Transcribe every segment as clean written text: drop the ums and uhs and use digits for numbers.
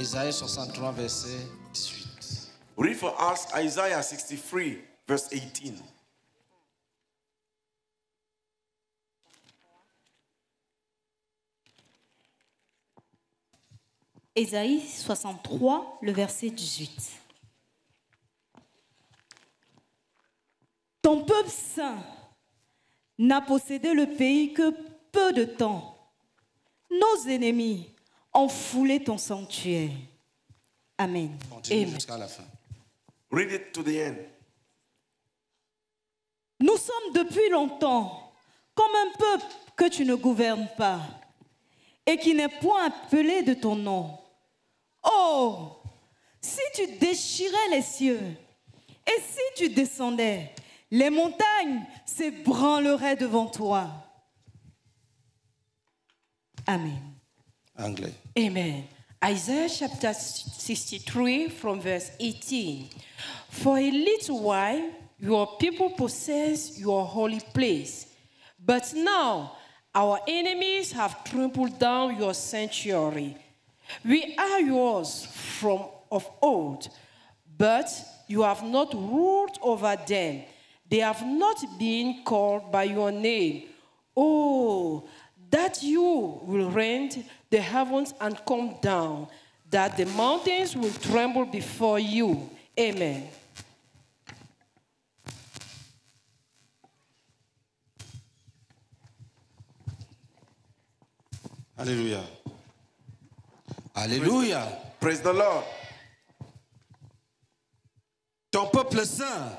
Ésaïe 63, verset 18. Read for us Isaiah 63, verse 18. Ésaïe 63, le verset 18. Ton peuple saint n'a possédé le pays que peu de temps. Nos ennemis ont foulé ton sanctuaire. Amen. Continue jusqu'à la fin. Read it to the end. Nous sommes depuis longtemps comme un peuple que tu ne gouvernes pas et qui n'est point appelé de ton nom. Oh, si tu déchirais les cieux et si tu descendais, les montagnes s'ébranleraient devant toi. Amen. Anglais. Amen. Isaiah chapter 63 from verse 18. For a little while your people possess your holy place, but now our enemies have trampled down your sanctuary. We are yours from of old, but you have not ruled over them. They have not been called by your name. Oh, that you will rend the heavens and come down, that the mountains will tremble before you. Amen. Alléluia. Alléluia. Praise the Lord. Ton peuple saint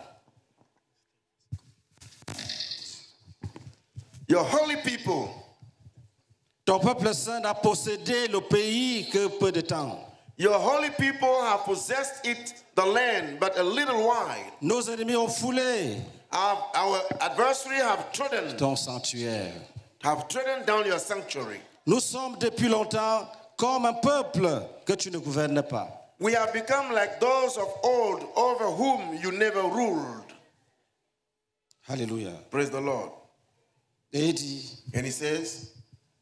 Your holy people, Ton peuple saint n'a possédé le pays que peu de temps. your holy people have possessed it, the land, but a little while. Nos ennemis ont foulé Our adversary have trodden down your sanctuary. Nous sommes depuis longtemps comme un peuple que tu ne gouvernes pas. We have become like those of old over whom you never ruled. Alléluia. Praise the Lord. Et il dit, And he says,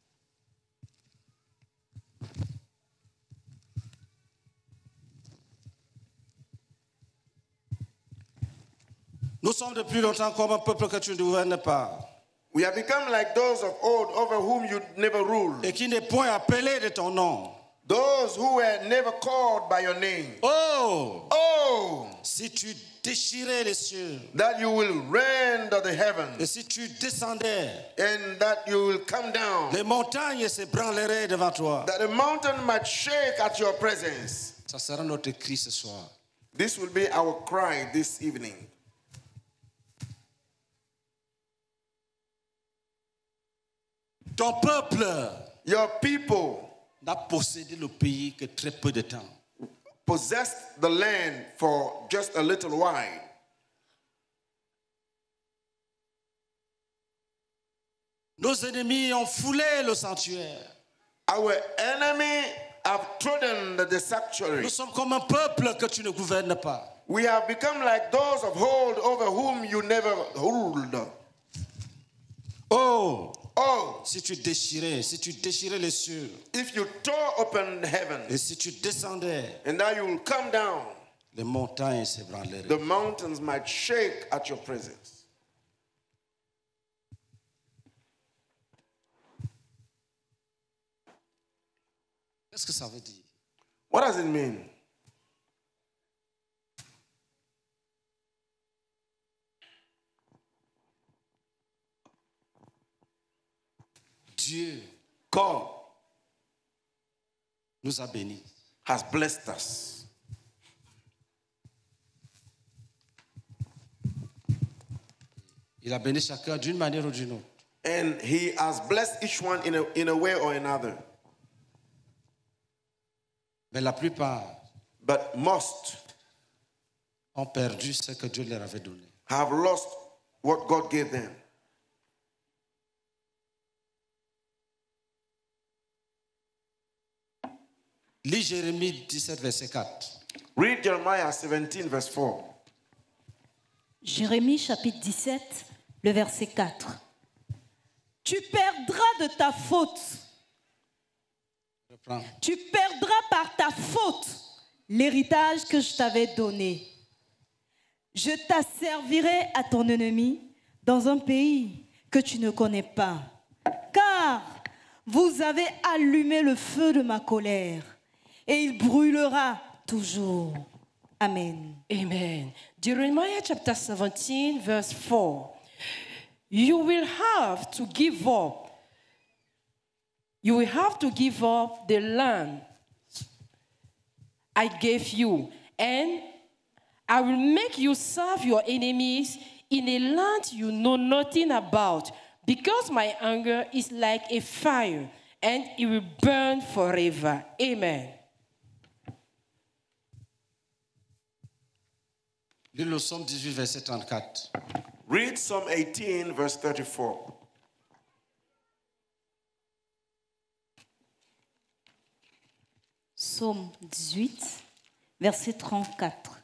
nous sommes depuis longtemps comme un peuple que tu ne gouvernes pas. we have become like those of old over whom you never ruled. Et qui n'est point appelé de ton nom. Those who were never called by your name. Oh, Oh, si tu déchirais les cieux that you will rend the et heavens si tu descendais, and that you will come down. les montagnes s'ébranleraient devant toi. That the mountain might shake at your presence. Ça sera notre cri ce soir. This will be our cry this evening. Ton peuple Your people n'a possédé le pays que très peu de temps. possessed the land for just a little while. Nos ennemis ont foulé le sanctuaire. Our enemy have trodden the sanctuary. Nous sommes comme un peuple que tu ne gouvernes pas. We have become like those of old over whom you never ruled. Oh, Oh, si tu déchirais les cieux if you tore open heaven et si tu descendais, and now you will come down, les montagnes s'ébranleraient. the mountains might shake at your presence. Qu'est-ce que ça veut dire? What does it mean? Dieu God nous a bénis. has blessed us. Il a béni chacun d'une manière ou d'une autre. And he has blessed each one in a way or another. Mais la plupart But most ont perdu ce que Dieu leur avait donné. have lost what God gave them. Lis Jérémie 17, verset 4. Read Jeremiah 17, verse 4. Jérémie chapitre 17, le verset 4. Tu perdras de ta faute Prends. Tu perdras par ta faute l'héritage que je t'avais donné. Je t'asservirai à ton ennemi dans un pays que tu ne connais pas. Car vous avez allumé le feu de ma colère et il brûlera toujours. Amen. Amen. Jeremiah chapter 17, verse 4. You will have to give up. You will have to give up the land I gave you, and I will make you serve your enemies in a land you know nothing about, because my anger is like a fire, and it will burn forever. Amen. Lis le psaume 18, verset 34. Read Psalm 18, verse 34. Psaume 18, verset 34.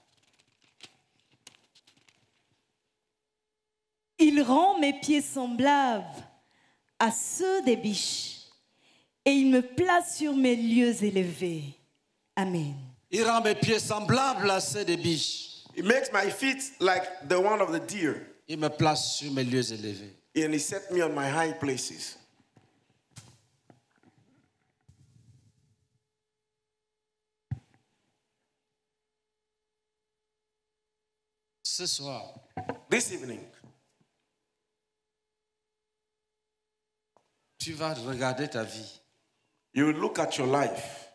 Il rend mes pieds semblables à ceux des biches et il me place sur mes lieux élevés. Amen. Il rend mes pieds semblables à ceux des biches. It makes my feet like the one of the deer, Il me place sur mes lieux élevés. and he set me on my high places. Ce soir, This evening, tu vas regarder ta vie. you will look at your life.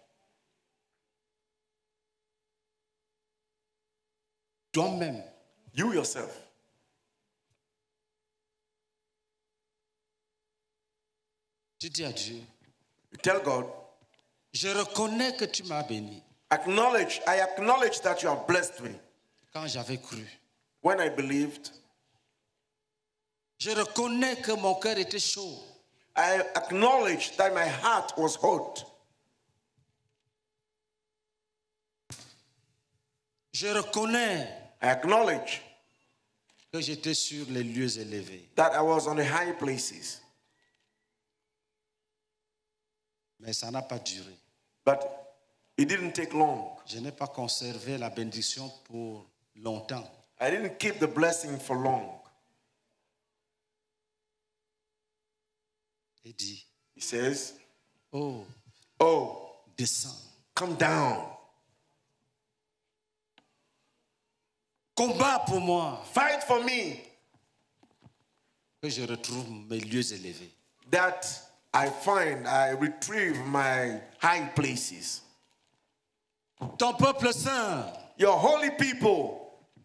Toi-même, You yourself. tu dis à Dieu, You tell God, je reconnais que tu m'as béni I acknowledge that you have blessed me. quand j'avais cru. When I believed, Je reconnais que mon cœur était chaud. I acknowledge that my heart was hot. Je reconnais I acknowledge que j'étais sur les lieux élevés. that I was on the high places. Mais ça n'a pas duré. But it didn't take long. Je n'ai pas conservé la bénédiction pour longtemps. I didn't keep the blessing for long. Il dit, He says, oh, oh, descends. come down. Combat pour moi, Fight for me que je retrouve mes lieux élevés. that I retrieve my high places. Ton peuple saint Your holy people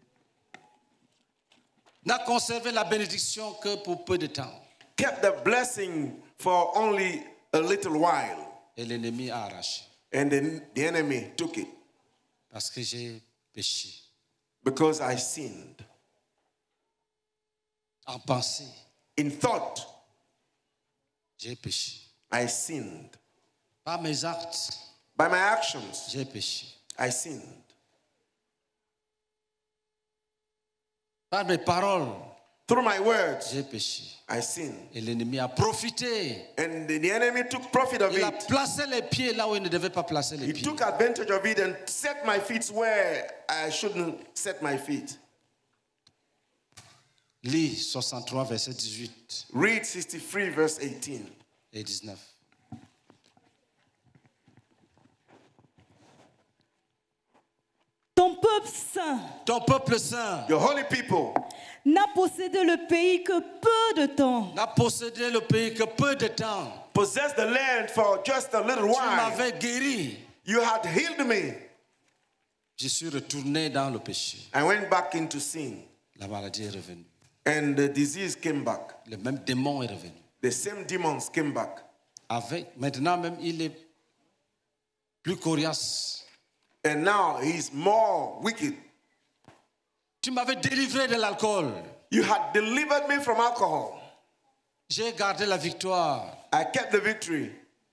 n'a conservé la bénédiction que pour peu de temps. kept the blessing for only a little while, Et l'ennemi a arraché. and then the enemy took it Parce que j'ai péché. because I sinned. En pensée, In thought, j'ai péché. I sinned. Par mes actes, By my actions, j'ai péché. I sinned. Par mes paroles, Through my words, j'ai péché. I sinned. Et l'ennemi a profité. And the enemy took profit of Il a it. placé les pieds là où il ne devait pas placer les He pieds. took advantage of it and set my feet where I shouldn't set my feet. Lis 63, verset 18 Read 63, verse 18. et 19. Ton peuple saint Ton peuple saint Your holy people n'a possédé le pays que peu de temps. n'a possédé le pays que peu de temps. possess the land for just a little Tu while. m'avais guéri. You had healed me. Je suis retourné dans le péché. I went back into sin, La maladie est revenue. and the disease came back. Le même démon est revenu. The same demons came back. Maintenant même, il est plus coriace. And now he's more wicked. Tu m'avais délivré de l'alcool. You had delivered me from alcohol. J'ai gardé la victoire I kept the victory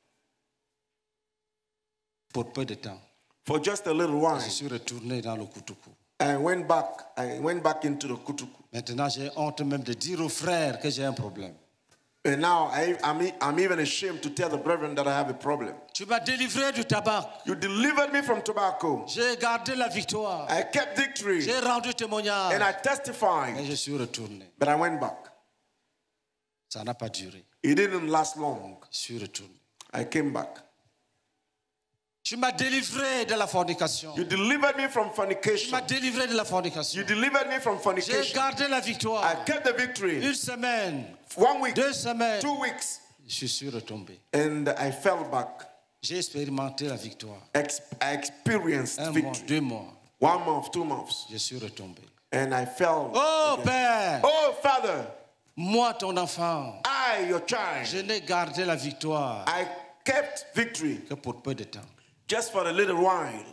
pour peu de temps. for just a little while. Je suis retourné dans le kutuku. I went back into the kutuku. Maintenant, j'ai honte même de dire aux frères que j'ai un problème. And now I'm even ashamed to tell the brethren that I have a problem. Tu m'as délivré du tabac. You delivered me from tobacco. J'ai gardé la victoire. I kept victory. J'ai rendu témoignage. And I Et testified. je suis retourné. But I went back. Ça n'a pas duré. It didn't last long. Je suis retourné. I came back. Tu m'as délivré de la fornication. You delivered me from Tu fornication. m'as délivré de la You fornication. delivered me from J'ai fornication. gardé la victoire. I kept the victory. Une semaine, 1 week, 2 semaines, 2 weeks, je suis retombé. and I fell back. J'ai expérimenté la victoire. I experienced 1 mois, victory. 2 mois, 1 month, 2 months, je suis retombé. and I fell. Oh again. Père, Oh Father, moi ton enfant, I, your child, je n'ai gardé la victoire I kept victory que pour peu de temps. just for a little while.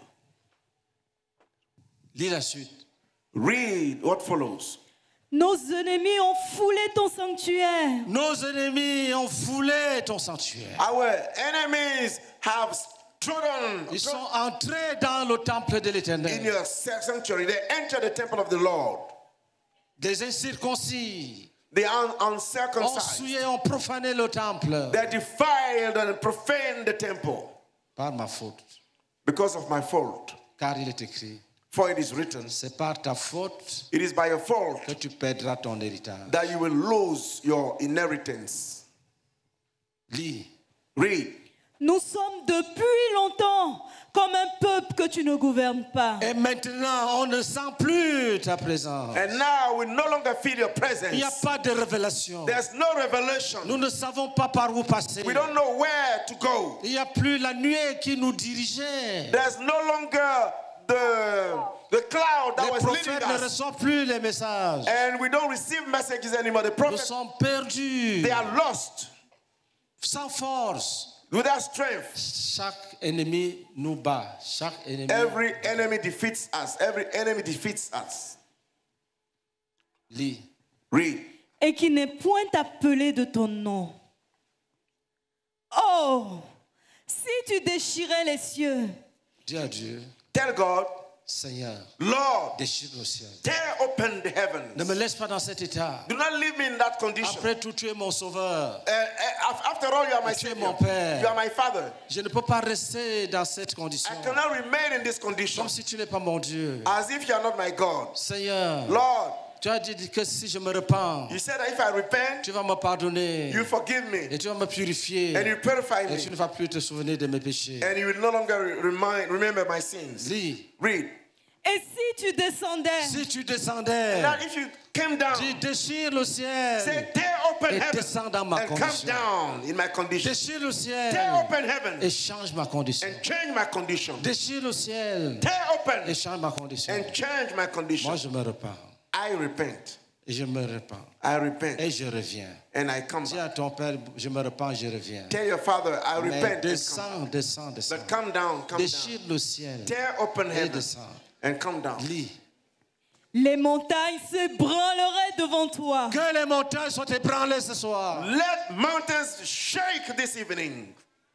Lis la suite. Read what follows. Nos ennemis ont foulé ton sanctuaire. Nos ennemis ont foulé ton sanctuaire. Our enemies have trodden Ils sont entrés dans le temple de in l'Éternel. your sanctuary. They entered the temple of the Lord. Des incirconcis They are ont uncircumcised. souillé, ont profané le temple. They defiled and profaned the temple Par ma faute. because of my fault. Car il est écrit, For it is written, c'est par ta faute it is by your fault que tu perdras ton héritage. that you will lose your inheritance. Lis. Read. Nous sommes depuis longtemps comme un peuple que tu ne gouvernes pas. Et maintenant, on ne sent plus ta présence. And now we no longer feel your Il n'y a presence. pas de révélation. There's no revelation. Nous ne savons pas par où passer. We don't know where to go. Il n'y a plus la nuée qui nous dirigeait. There's no longer the cloud that Les was leading prophètes ne us. reçoivent plus les messages. And we don't receive messages anymore. The Nous prophets, sommes perdus, they are lost, sans force. without strength. Chaque ennemi nous bat. Chaque ennemi. Every enemy defeats us. Every enemy defeats us. Lis. Read. Et qui n'est point appelé de ton nom. Oh, si tu déchirais les cieux, Dis à Dieu, Tell God, Seigneur, Lord, déchire le ciel. tear open the heavens. Ne me laisse pas dans cet état. Do not leave me in that condition. Après tout, tu es mon sauveur. After all, you are my Tu es Savior. mon Père. You are my Father. Je ne peux pas rester dans cette condition. I cannot remain in this condition Comme si tu n'es pas mon Dieu. as if you are not my God. Seigneur, Lord, tu as dit que si je me repens, you said that if I repent, tu vas me pardonner. you forgive me Et tu vas me purifier. and you purify Et tu ne me vas plus te souvenir de mes péchés. and you will no longer remember my sins. Lis. Read. et si tu descendais, Si tu descendais, Now if you came down, tu déchires le ciel. say tear open Et heaven descends dans ma and come condition. down in my condition. Déchire le ciel. Tear open heaven Et change ma condition. and change my condition. Déchire le ciel. Tear open Et change ma condition. and change my condition. Moi, je me repens. I repent. Et je me repens. I repent Et je reviens. and I come Dis back. à ton Père, je me repens, je reviens. Tell your Father, I Mais repent and come. descends, descends, descends. But come down, come down. Déchire le ciel. Tear open Et heaven descends. and come down. Lis. les montagnes s'ébranleraient devant toi. Que les montagnes soient ébranlées ce soir. Let mountains shake this evening.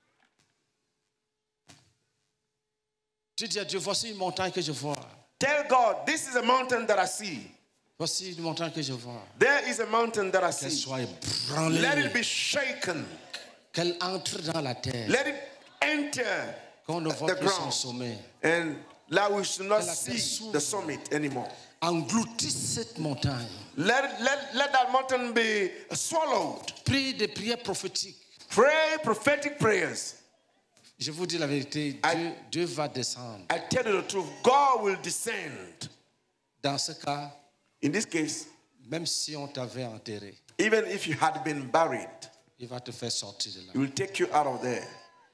Tu dis à Dieu, voici une montagne que je vois. Tell God, this is a mountain that I see. Voici une montagne que je vois. There is a mountain that I Qu'elle see. soit Let ébranlée. it be shaken. Qu'elle entre dans la terre. Let it enter Qu'on ne voit the plus son ground. sommet. And now we should not Que la terre see s'ouvre. the summit anymore. Engloutisse cette montagne. Let that mountain be swallowed. Prie des prières prophétiques. Pray prophetic prayers. Je vous dis la vérité, Dieu va descendre. I tell you the truth, God will descend. Dans ce cas, In this case, même si on t'avait enterré, even if you had been buried, il va te faire sortir de là. He will take you out of there.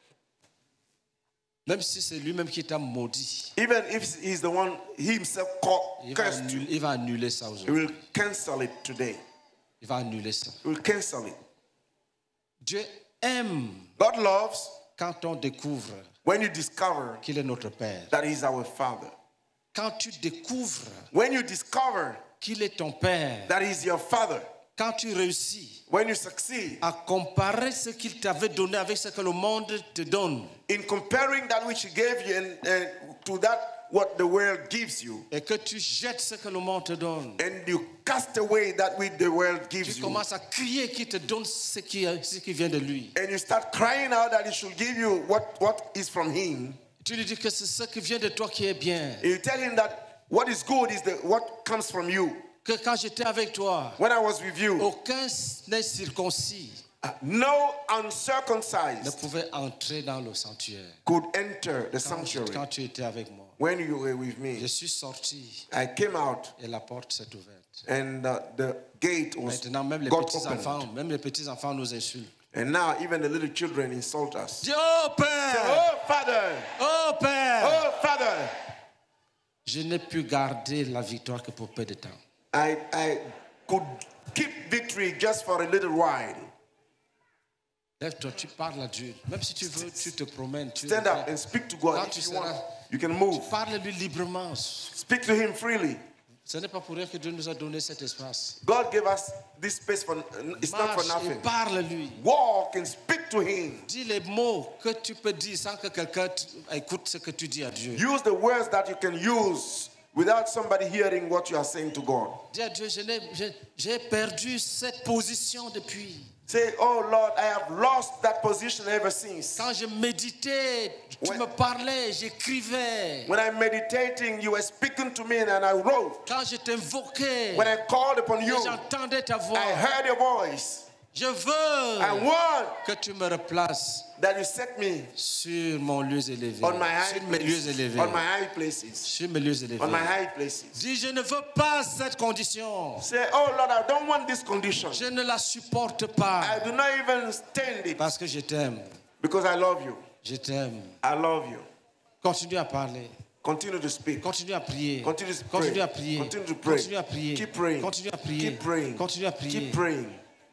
Même si c'est lui-même qui t'a maudit, Even if He's the one He Himself cursed you, il va annuler ça He aujourd'hui. will cancel it today. Il va annuler ça. He will cancel it. Dieu aime God loves quand on découvre when you discover qu'il est notre Père. that He's our Father. Quand tu découvres When you discover qu'il est ton Père, that He's your Father. quand tu réussis When you succeed à comparer ce qu'il t'avait donné avec ce que le monde te donne, in comparing that which He gave you and to that what the world gives you, et que tu jettes ce que le monde te donne, and you cast away that which the world gives tu you, commences à crier qu'il te donne ce qui vient de lui. and you start crying out that he should give you what is from him, Tu lui dis que c'est ce qui vient de toi qui est bien. and you tell him that what is good is what comes from you. Que quand j'étais avec toi, When I was with you, aucun n'est circoncis no ne uncircumcised pouvait entrer dans le sanctuaire. could enter the Quand sanctuary. tu étais avec moi, When you were with je me, suis sorti I came out, et la porte s'est ouverte. and the gate was Maintenant, même les got petits enfants nous insultent. and now even the little children insult us. Dis, oh Père, Oh Father, oh Père. oh Father, Je n'ai pu garder la victoire que pour peu de temps. I could keep victory just for a little while. Lève-toi, tu parles à Dieu. Même si tu veux, tu te promènes. Tu Stand up and speak to God. Quand If tu you want, seras- you can move. Parle-lui librement. Speak to him freely. Ce n'est pas pour rien que Dieu nous a donné cet espace. God gave us this space for it's not for Marche et nothing. parle-lui. Walk and speak to him. Dis les mots que tu peux dire sans que quelqu'un écoute ce que tu dis à Dieu. Use the words that you can use without somebody hearing what you are saying to God. Dis à Dieu, j'ai perdu cette position depuis. Say, oh Lord, I have lost that position ever since. Quand je méditais, tu Ouais. me parlais, j'écrivais. When I'm meditating, you were speaking to me and I wrote. Quand je t'invoquais, When I called upon you, j'entendais ta voix. I heard your voice. Je veux I want que tu me replaces that you set me sur mon lieu élevé. on my high Sur mes lieux places. élevés. On my high places. Sur mes lieux élevés. On my high places. Dis, je ne veux pas cette condition. Say, oh Lord, I don't want this condition. Je ne la supporte pas. I do not even stand it Parce que je t'aime. because I love you. Je t'aime. I love you. Continue à parler. Continue to speak. Continue à prier. Continue to pray. Continue à prier. Continue to pray. Continue à prier. Keep praying. Continue à prier. Keep praying. Continue à prier. Keep praying.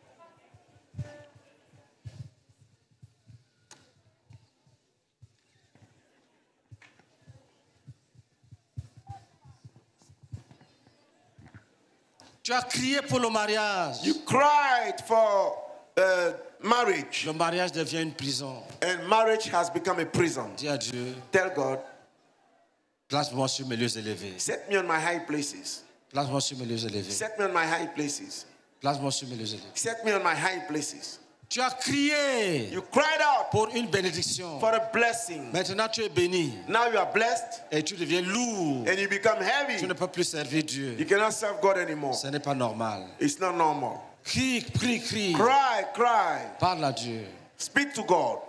Tu as crié pour le mariage. You cried for marriage, Le mariage devient une prison. and marriage has become a prison. Dis à Dieu, Tell God, place-moi sur mes lieux élevés. set me on my high places. Place-moi sur mes lieux élevés. Set me on my high places. Place-moi sur mes lieux élevés. Set me on my high places. Tu as crié You cried out pour une bénédiction. for a blessing. Maintenant, tu es béni Now you are blessed et tu deviens lourd. and you become Tu heavy. ne peux plus servir Dieu. You cannot serve God anymore. Ce n'est pas normal. It's not normal. Crie, crie, crie. Cry, cry. Parle à Dieu. Speak to God.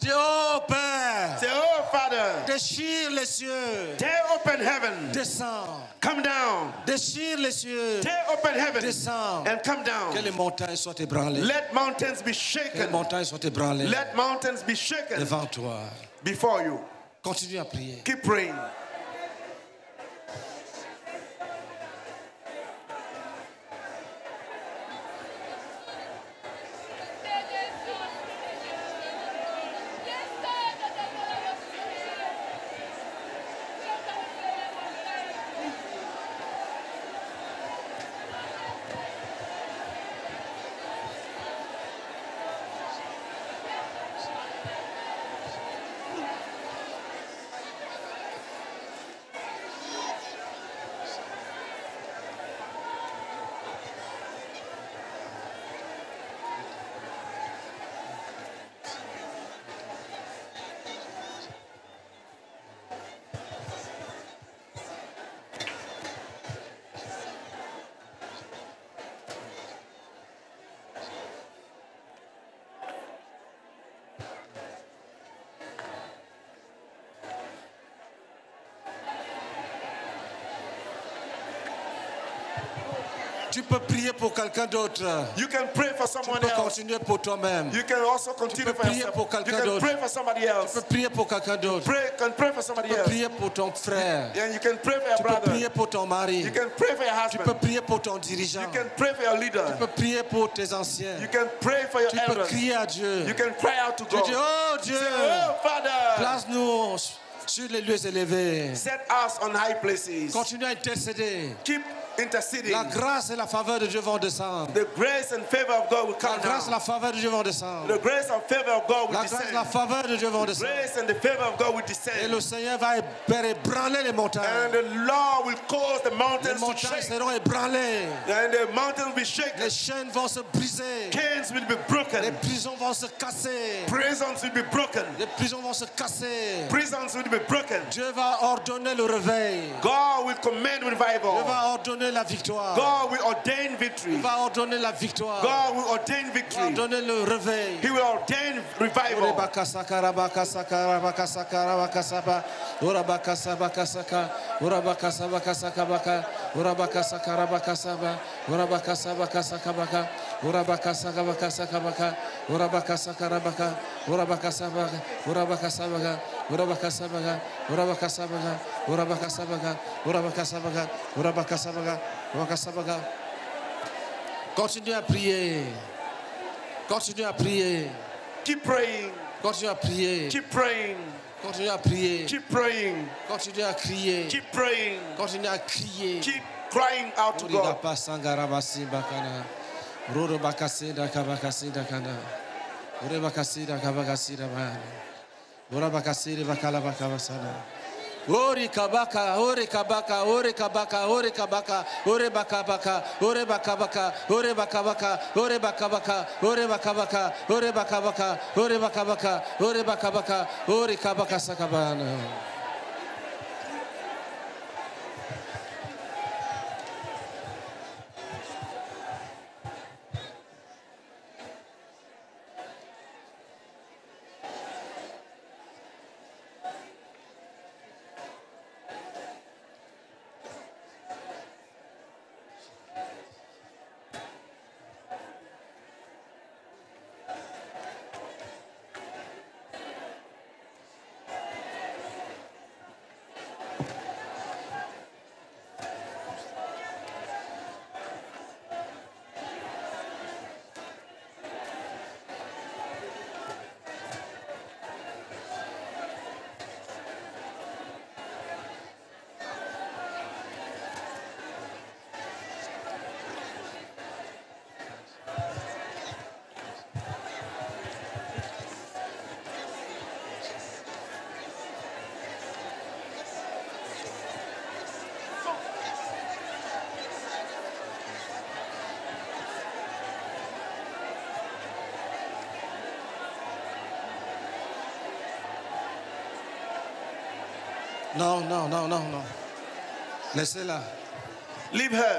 Dis, oh Père, Say, oh Father, déchire les cieux, tear open heaven. descends. Come down. Déchire les cieux, Tear open heaven descends. and come down. Que les montagnes soient ébranlées. Let mountains be Que les shaken. montagnes soient ébranlées Let mountains be shaken devant toi. before you. Continue à prier. Keep praying. Tu peux prier pour quelqu'un d'autre. You can pray for Tu someone peux else. continuer pour toi-même. You can also continue peux for prier yourself. pour You quelqu'un can d'autre. pray for somebody Tu else. peux prier pour quelqu'un d'autre. Can pray for somebody Tu peux else. prier pour ton frère. And you can pray for your Tu peux brother. prier pour ton mari. You can pray for your Tu peux husband. prier pour ton dirigeant. You can pray for your Tu leader. peux prier pour tes anciens. You can pray for your Tu peux elders. crier à Dieu. You can cry out to Tu dis, God. oh Dieu, Oh Father, place-nous sur les lieux élevés. set us on high places. Continue à intercéder. Keep interceding. La grâce et la faveur de Dieu vont descendre. The grace and favor of God will La come grâce et down. la faveur de Dieu vont descendre. The grace and favor of God will La grâce et la descend. faveur de Dieu vont descendre. Grace and the favor of God will Et descend. le Seigneur va ébranler les And montagnes. the Lord will cause the Les mountains to montagnes shake. seront ébranlées. And the mountains will be shaken. Les chaînes vont se briser. Chains will be Les broken. prisons vont se casser. Prisons will be broken. Les prisons vont se casser. Prisons will be broken. Dieu va ordonner le réveil. God will command Dieu revival. va ordonner la victoire. God will ordain victory. Il va ordonner la victoire. God will ordain Il va victory. ordonner le réveil. He will ordain revival. Continue à prier. Continue à prier. Keep praying. Continue à prier. Keep praying. Continue à prier. Keep praying. Continue à crier. Keep praying. Continue à crier. Keep crying out to God. Ori kabaka, ori kabaka, ori kabaka, ori kabaka, ori bakabaka, ori bakabaka, ori bakabaka, ori bakabaka, ori bakabaka, ori bakabaka, ori bakabaka, ori bakabaka, ori kabaka sakabana. Non, non, non, non, non. Laissez-la. Leave her.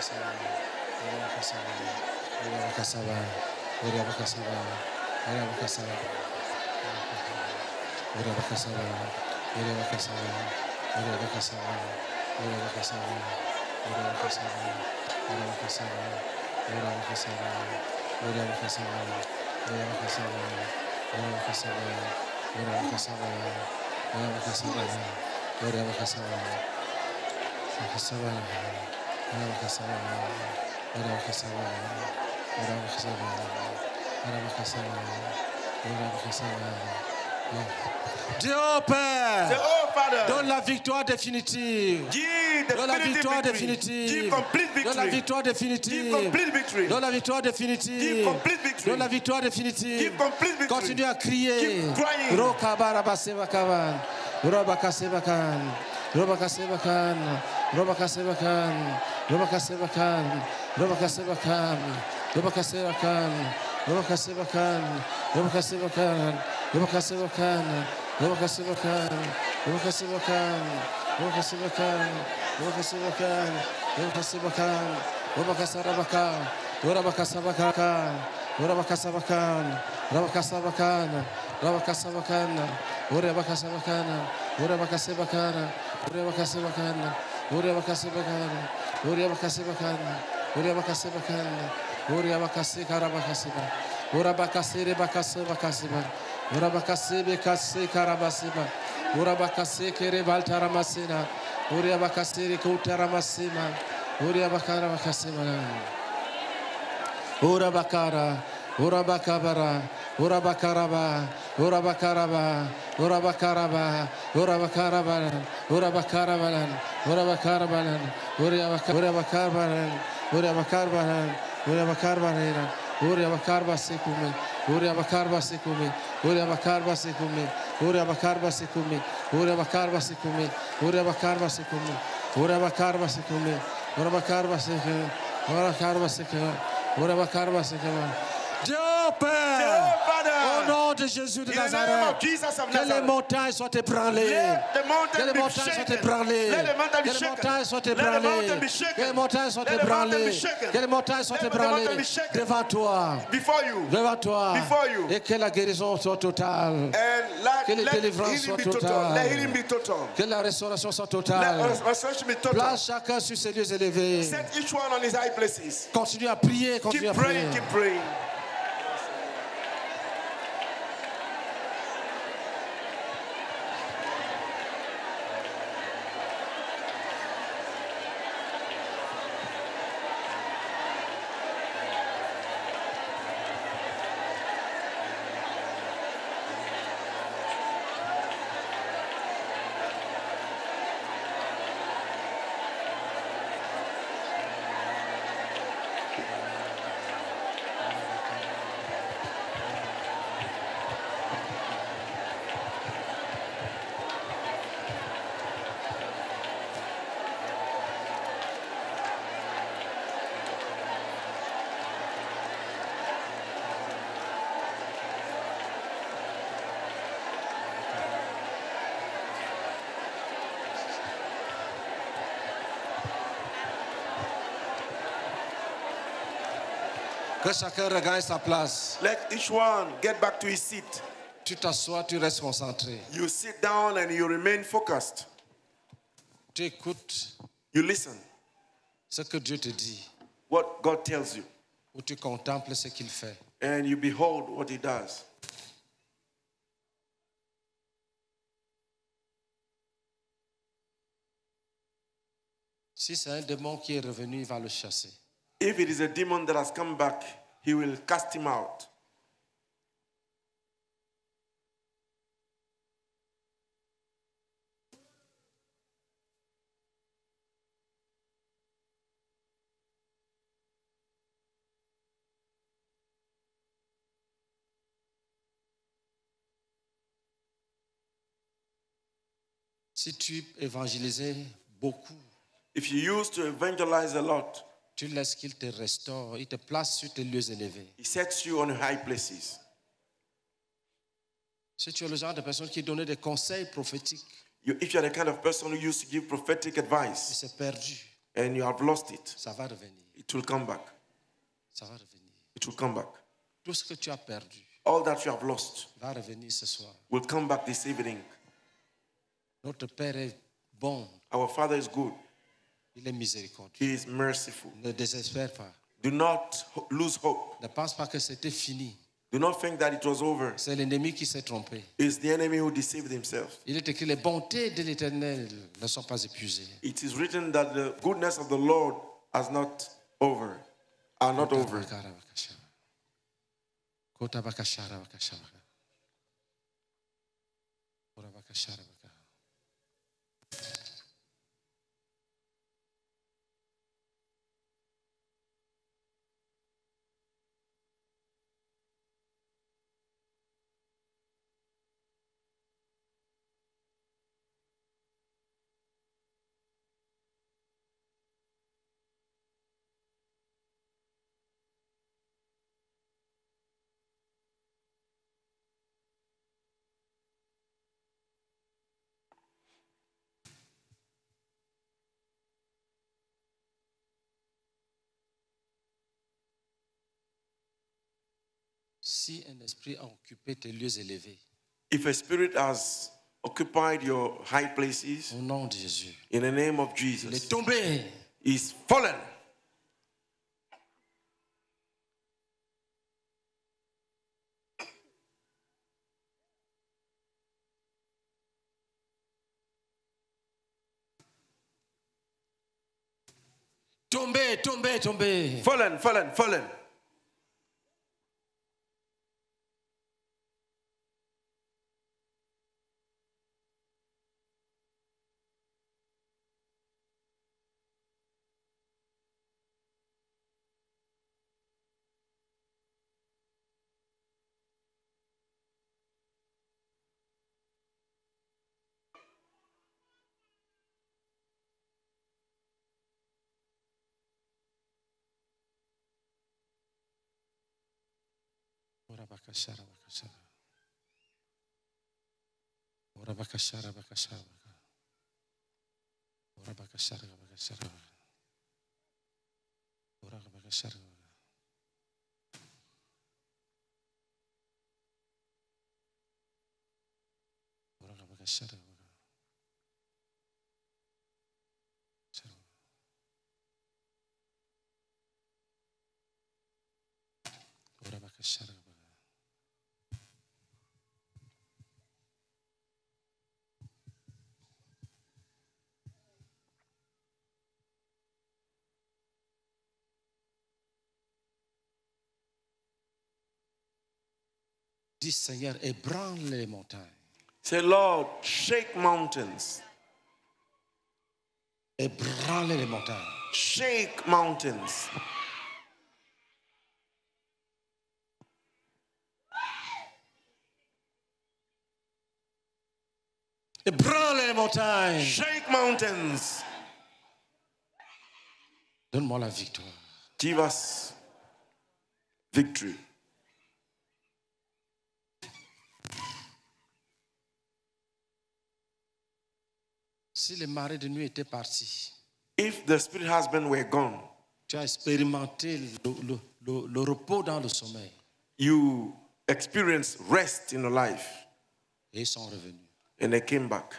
Dieu Père, Say, oh Father, donne la victoire définitive. give Donne la definitive victoire victory. définitive. Give complete Donne la victory. victoire Give définitive. complete victory. Donne la victoire définitive. Give complete victory. Donne la victoire définitive. Give complete victory. Continue à crier. Keep crying. Rokabarabasebakaban. Robakasebakan. Robakasebakan. Robakasebakan. Robakasebakan. Robakasebakan. Robakasebakan. Robakasebakan. Robakasebakan. Robakasebakan. Robakasebakan. Robakasebakan. Robakasebakan. Robakasebakan. Robakasebakan. Robakasarabakan. Robakasabakan. Robakasabakan. Robakasabakan. Robakasabakan. Robakasabakan. Robakasabakan. Robakasabakan. Robakasabakan. Robakasabakan. Robakasabakan. Robakasabakan. Urabakasere bakaseba kaseba. Urabakasebe kase karabaseba. Urabakase kere baltaramasena. Urabakasere kutaramasema. Urabakara bakaseba. Urabakara. Urabakabara. Urabakaraba. Urabakaraba. Urabakaraba. Urabakaraba. Urabakarabalan. Urabakarabalan. Urabakarabalan. Urabakarabalan. Urabakarabalan. Uri abakarba sekumi, uri abakarba sekumi, uri abakarba sekumi, uri abakarba sekumi, uri abakarba sekumi, uri abakarba sekumi, uri abakarba sekumi, uri abakarba sekumi, uri abakarba sekumi, uri abakarba sekumi. Dieu Père, Oh Father, au nom de Jésus de in the name Nazareth, of Jesus of que les Nazareth, montagnes soient ébranlées. let the Que mountain les be montagnes soient shaken. ébranlées. Let the mountain be Que les shaken. montagnes soient Let the ébranlées. mountain be Que les shaken. montagnes soient Let the mountain be ébranlées. shaken. Que les montagnes soient Let the mountain be ébranlées shaken. devant toi. Before you, Devant toi. Before you. Et que la guérison soit totale. and let, Que les let délivrances healing soient be total. totales. Let healing be total. Que la restauration soit Let totale. restoration be total. Place chacun sur ses lieux élevés. Set each one on his high places. Continue à prier, continue Keep à prier. praying, keep praying. Que chacun regagne sa place. Let each one get back to his seat. Tu t'assois, tu restes concentré. You sit down and you remain focused. Tu écoutes You listen ce que Dieu te dit. what God tells you, Ou tu contemples ce qu'il fait. and you behold what he does. Si c'est un démon qui est revenu, il va le chasser. If it is a demon that has come back, he will cast him out. Si tu évangélisais beaucoup, If you used to evangelize a lot, tu laisses qu'il te restaure, il te place sur tes lieux élevés. he sets you on high places. Si tu es le genre de personne qui donnait des conseils prophétiques, If you're the kind of person who used to give prophetic et advice, c'est perdu. and you have lost it, ça va revenir. it will come back. Ça va revenir. It will come back. Tout ce que tu as perdu All that you have lost va revenir ce soir. will come back this evening. Notre Père est bon, Our Father is good. il est miséricordieux. He is merciful. Ne désespère pas. Do not lose hope. Ne pense pas que c'était fini. Do not think that it was over. C'est l'ennemi qui s'est trompé. It's the enemy who deceived himself. Il est écrit, les bontés de l'Éternel ne sont pas épuisées. It is written that the goodness of the Lord are not over. Si un esprit a occupé tes lieux élevés, If a spirit has occupied your high places, au nom de Jésus, in the name of il est Jesus, tombé. is fallen. Tombé, tombé, tombé. Fallen, fallen, fallen. Dis Seigneur, ébranle les montagnes. Say, Lord, shake mountains. Ébranle les montagnes. Shake mountains. Ébranle les montagnes. Shake mountains. Donne-moi la victoire. Give us victory. Si les marées de nuit étaient partis, If the spirit husband were gone, tu as expérimenté le repos dans le sommeil you experienced rest in your life, et ils sont revenus. and they came back.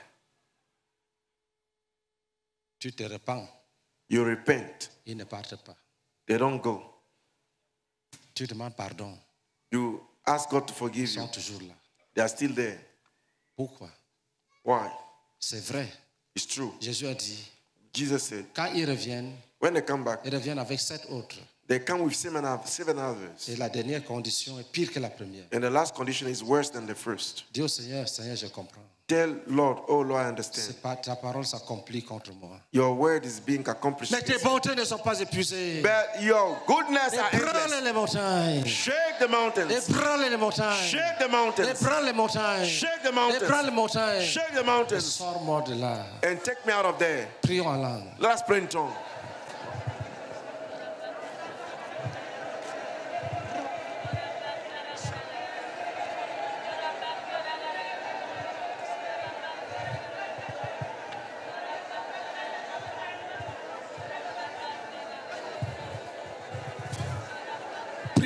Tu te repens, You repent. ils ne partent pas. They don't go. Tu demandes pardon, You ask God to ils forgive sont you. toujours là. They are still there. Pourquoi? Why? C'est vrai. It's true. Jésus a dit, Jesus said, quand ils reviennent, when they come back, ils reviennent avec 7 autres. they come with seven others. Et la dernière condition est pire que la première. And the last condition is worse than the first. Dis au Seigneur, Seigneur, je comprends. Tell Lord, oh Lord, I understand. C'est pas, ta parole s'accomplit contre moi. Your word is being accomplished. Mais tes bontés ne sont pas épuisées. But your goodness are Ébranle endless. les montagnes. Shake the mountains. Ébranle les montagnes. Shake the mountains. Ébranle les montagnes. Shake the mountains. Ébranle les montagnes. Shake the mountains. Sors-moi de là. And take me out of there. Prions en langue. Let us pray in tongue.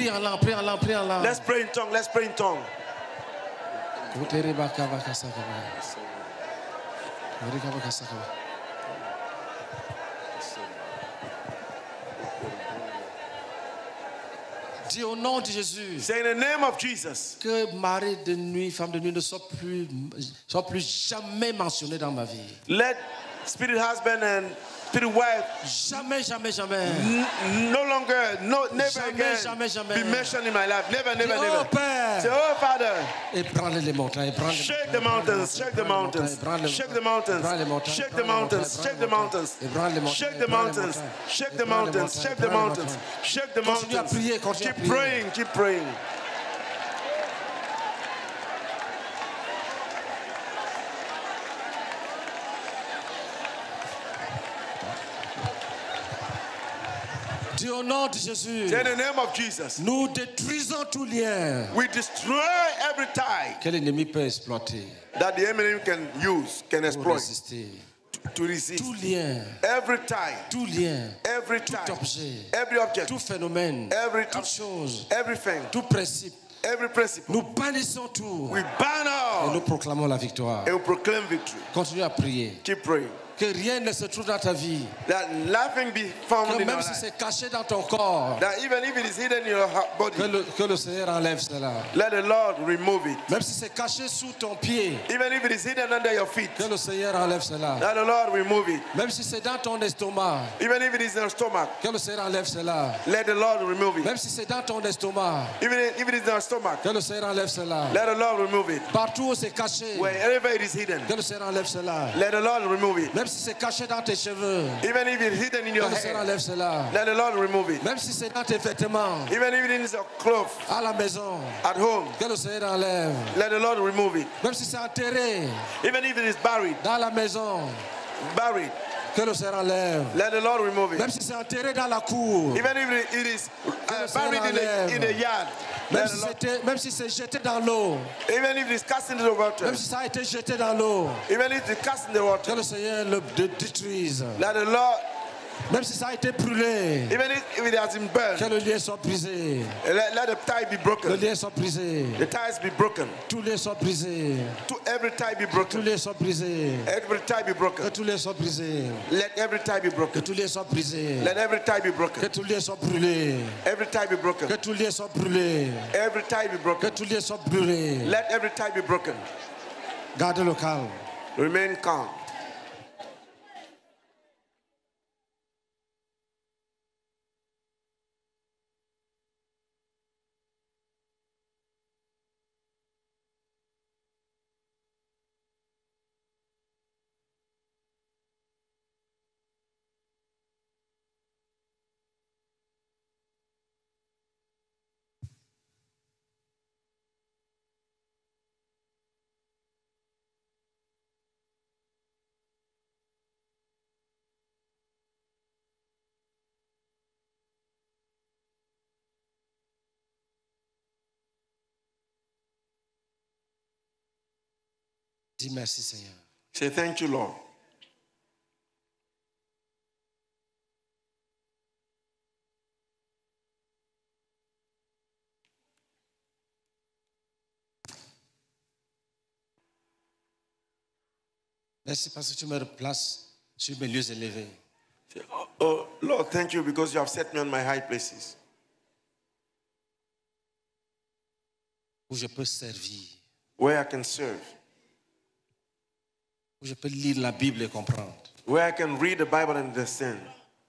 Prie en langue, prie en langue, prie en langue. Let's pray in tongue. Let's pray in tongue. Dis au nom de Jésus Say in the name of Jesus. que mari de nuit, femme de nuit ne soit plus jamais mentionné dans ma vie. Let spirit husband and spirit wife Jamais, jamais, jamais. no longer, never Jamais, again jamais, jamais. be mentioned in my life. Never, never, Oh never. Père, Say, oh Father, ébranle les montagnes, ébranle les shake the mountains, shake the mountains, shake the mountains, shake the mountains, shake the mountains, shake the mountains, shake the mountains, shake the mountains, shake the Continue à mountains. prier, continue à Keep prier. praying, keep praying. Dis au nom de Jésus, Say in the name of Jesus. nous détruisons tout lien We destroy every tie que l'ennemi peut exploiter that the enemy can use, can pour exploit résister. to resist. Tout lien, Every tie, tout lien, every tout tie, objet, every object, tout phénomène, every toute chose, everything, tout principe, every principle. nous bannissons tout We ban et nous all proclamons la victoire. and we proclaim victory. Continue à prier. Keep praying. Que rien ne se trouve dans ta vie. That nothing be found Que in your même si life. c'est caché dans ton corps, That even if it is hidden in your body, que le Seigneur enlève cela. let the Lord remove it. Même si c'est caché sous ton pied, Even if it is hidden under your feet, que le Seigneur enlève cela. let the Lord remove it. Même si c'est dans ton estomac, Even if it is in your stomach, que le Seigneur enlève cela. let the Lord remove it. Même si c'est dans ton estomac, Even if it is in your stomach, que le Seigneur enlève cela. let the Lord remove it. Partout où c'est caché, Wherever it is hidden, que le Seigneur enlève cela. let the Lord remove it. Même si c'est caché dans tes cheveux, Even if it is hidden in que your le Seigneur hair, enlève cela. let the Lord remove it. Même si c'est dans tes vêtements, Even if it is your clothes à la maison, at home, que le Seigneur enlève. let the Lord remove it. Même si c'est enterré Even if it is buried, dans la maison, buried, que le Seigneur enlève. let the Lord remove it. Même si c'est enterré dans la cour, Even if it is buried in the yard, même si c'est jeté dans l'eau, even if it is cast into the water, même si ça a été jeté dans l'eau, even if it is cast in the que water, le Seigneur le détruise. let the Lord, Même si ça a été brûlé, even if it has been burned, que le lien soit brisé. let the tie be Le broken. lien soit brisé. The ties be broken. Tous les sont brisés. Every tie be Tous broken. les sont brisés. Every tie be Que broken. tous les sont brisés. Let every tie be Que broken. tous les sont brisés. Let every tie be Que broken. tous les sont brûlés. Every tie be broken. Que tous les sont brûlés. Every tie be Que broken. tous les sont brûlés. Let every tie be broken. Gardez le calme. Remain calm. Dis merci Seigneur. Say thank you, Lord. Merci parce que tu me replaces sur mes lieux élevés. Say, oh, Lord, thank you because you have set me on my high places Où je peux servir. where I can serve, Où je peux lire la Bible et comprendre. where I can read the Bible and understand,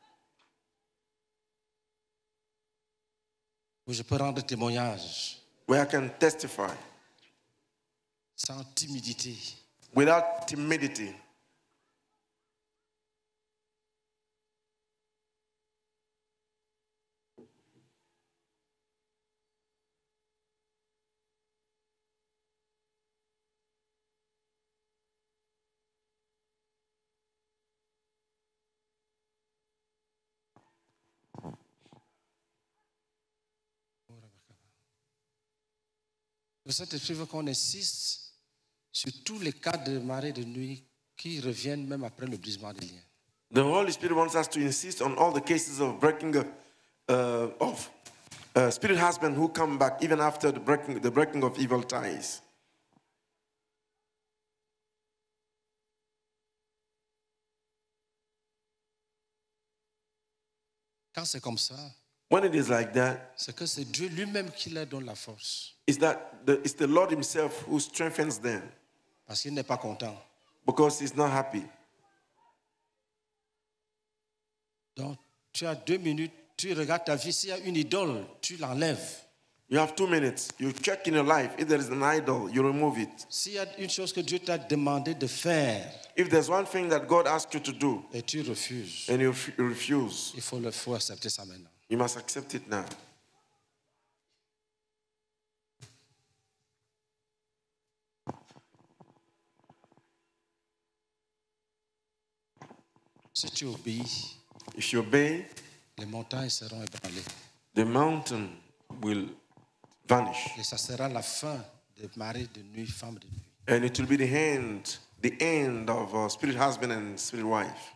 Où je peux rendre témoignage where I can testify sans timidité. without timidity. Le Saint-Esprit veut qu'on insiste sur tous les cas de marée de nuit qui reviennent même après le brisement des liens. The Holy Spirit wants us to insist on all the cases of breaking off spirit husband who come back even after the breaking of evil ties. Quand c'est comme ça, When it is like that, c'est que c'est Dieu lui-même qui leur donne la force. it's the Lord himself who strengthens them Parce qu'il n'est pas content. because he's not happy. Donc, tu as 2 minutes, tu regardes ta vie. S'il y a une idole, tu l'enlèves. You have 2 minutes. You check in your life. If there is an idol, you remove it. S'il y a une chose que Dieu t'a demandé de faire If there's one thing that God asks you to do et tu refuses, and you refuse, il faut accepter ça maintenant. you must accept it now. Si tu obéis, If you obey, les montagnes seront ébranlées. the mountain will vanish. Et ça sera la fin des maris de nuit, femmes de nuit. And it will be the end of spirit husband and spirit wife.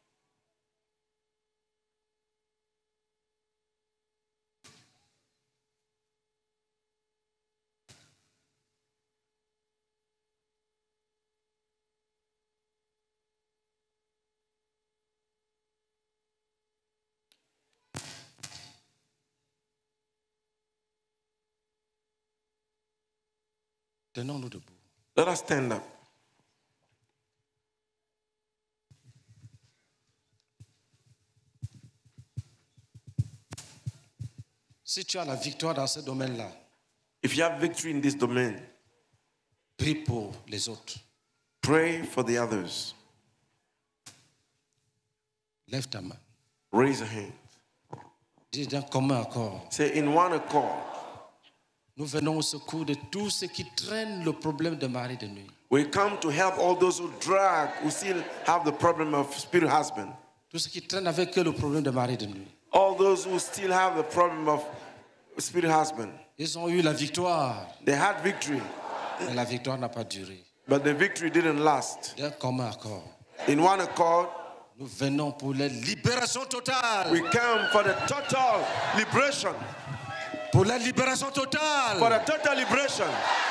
Tenons-nous debout. Let us stand up. Si tu as la victoire dans ce domaine-là, If you have victory in this domain, prie pour les autres. pray for the others. Lève ta main. Raise a hand. Dis d'un commun accord. Say, in one accord, Nous venons au secours de tous ceux qui traînent le problème de mari de nuit. we come to help all those who still have the problem of spirit husband. Tous ceux qui traînent avec eux le problème de mari de nuit. All those who still have the problem of spirit husband. Ils ont eu la victoire, They had victory, mais la victoire n'a pas duré. but the victory didn't last. D'un commun accord. In one accord, Nous venons pour la libération totale. we come for the total liberation. Pour la libération For totale. the total liberation.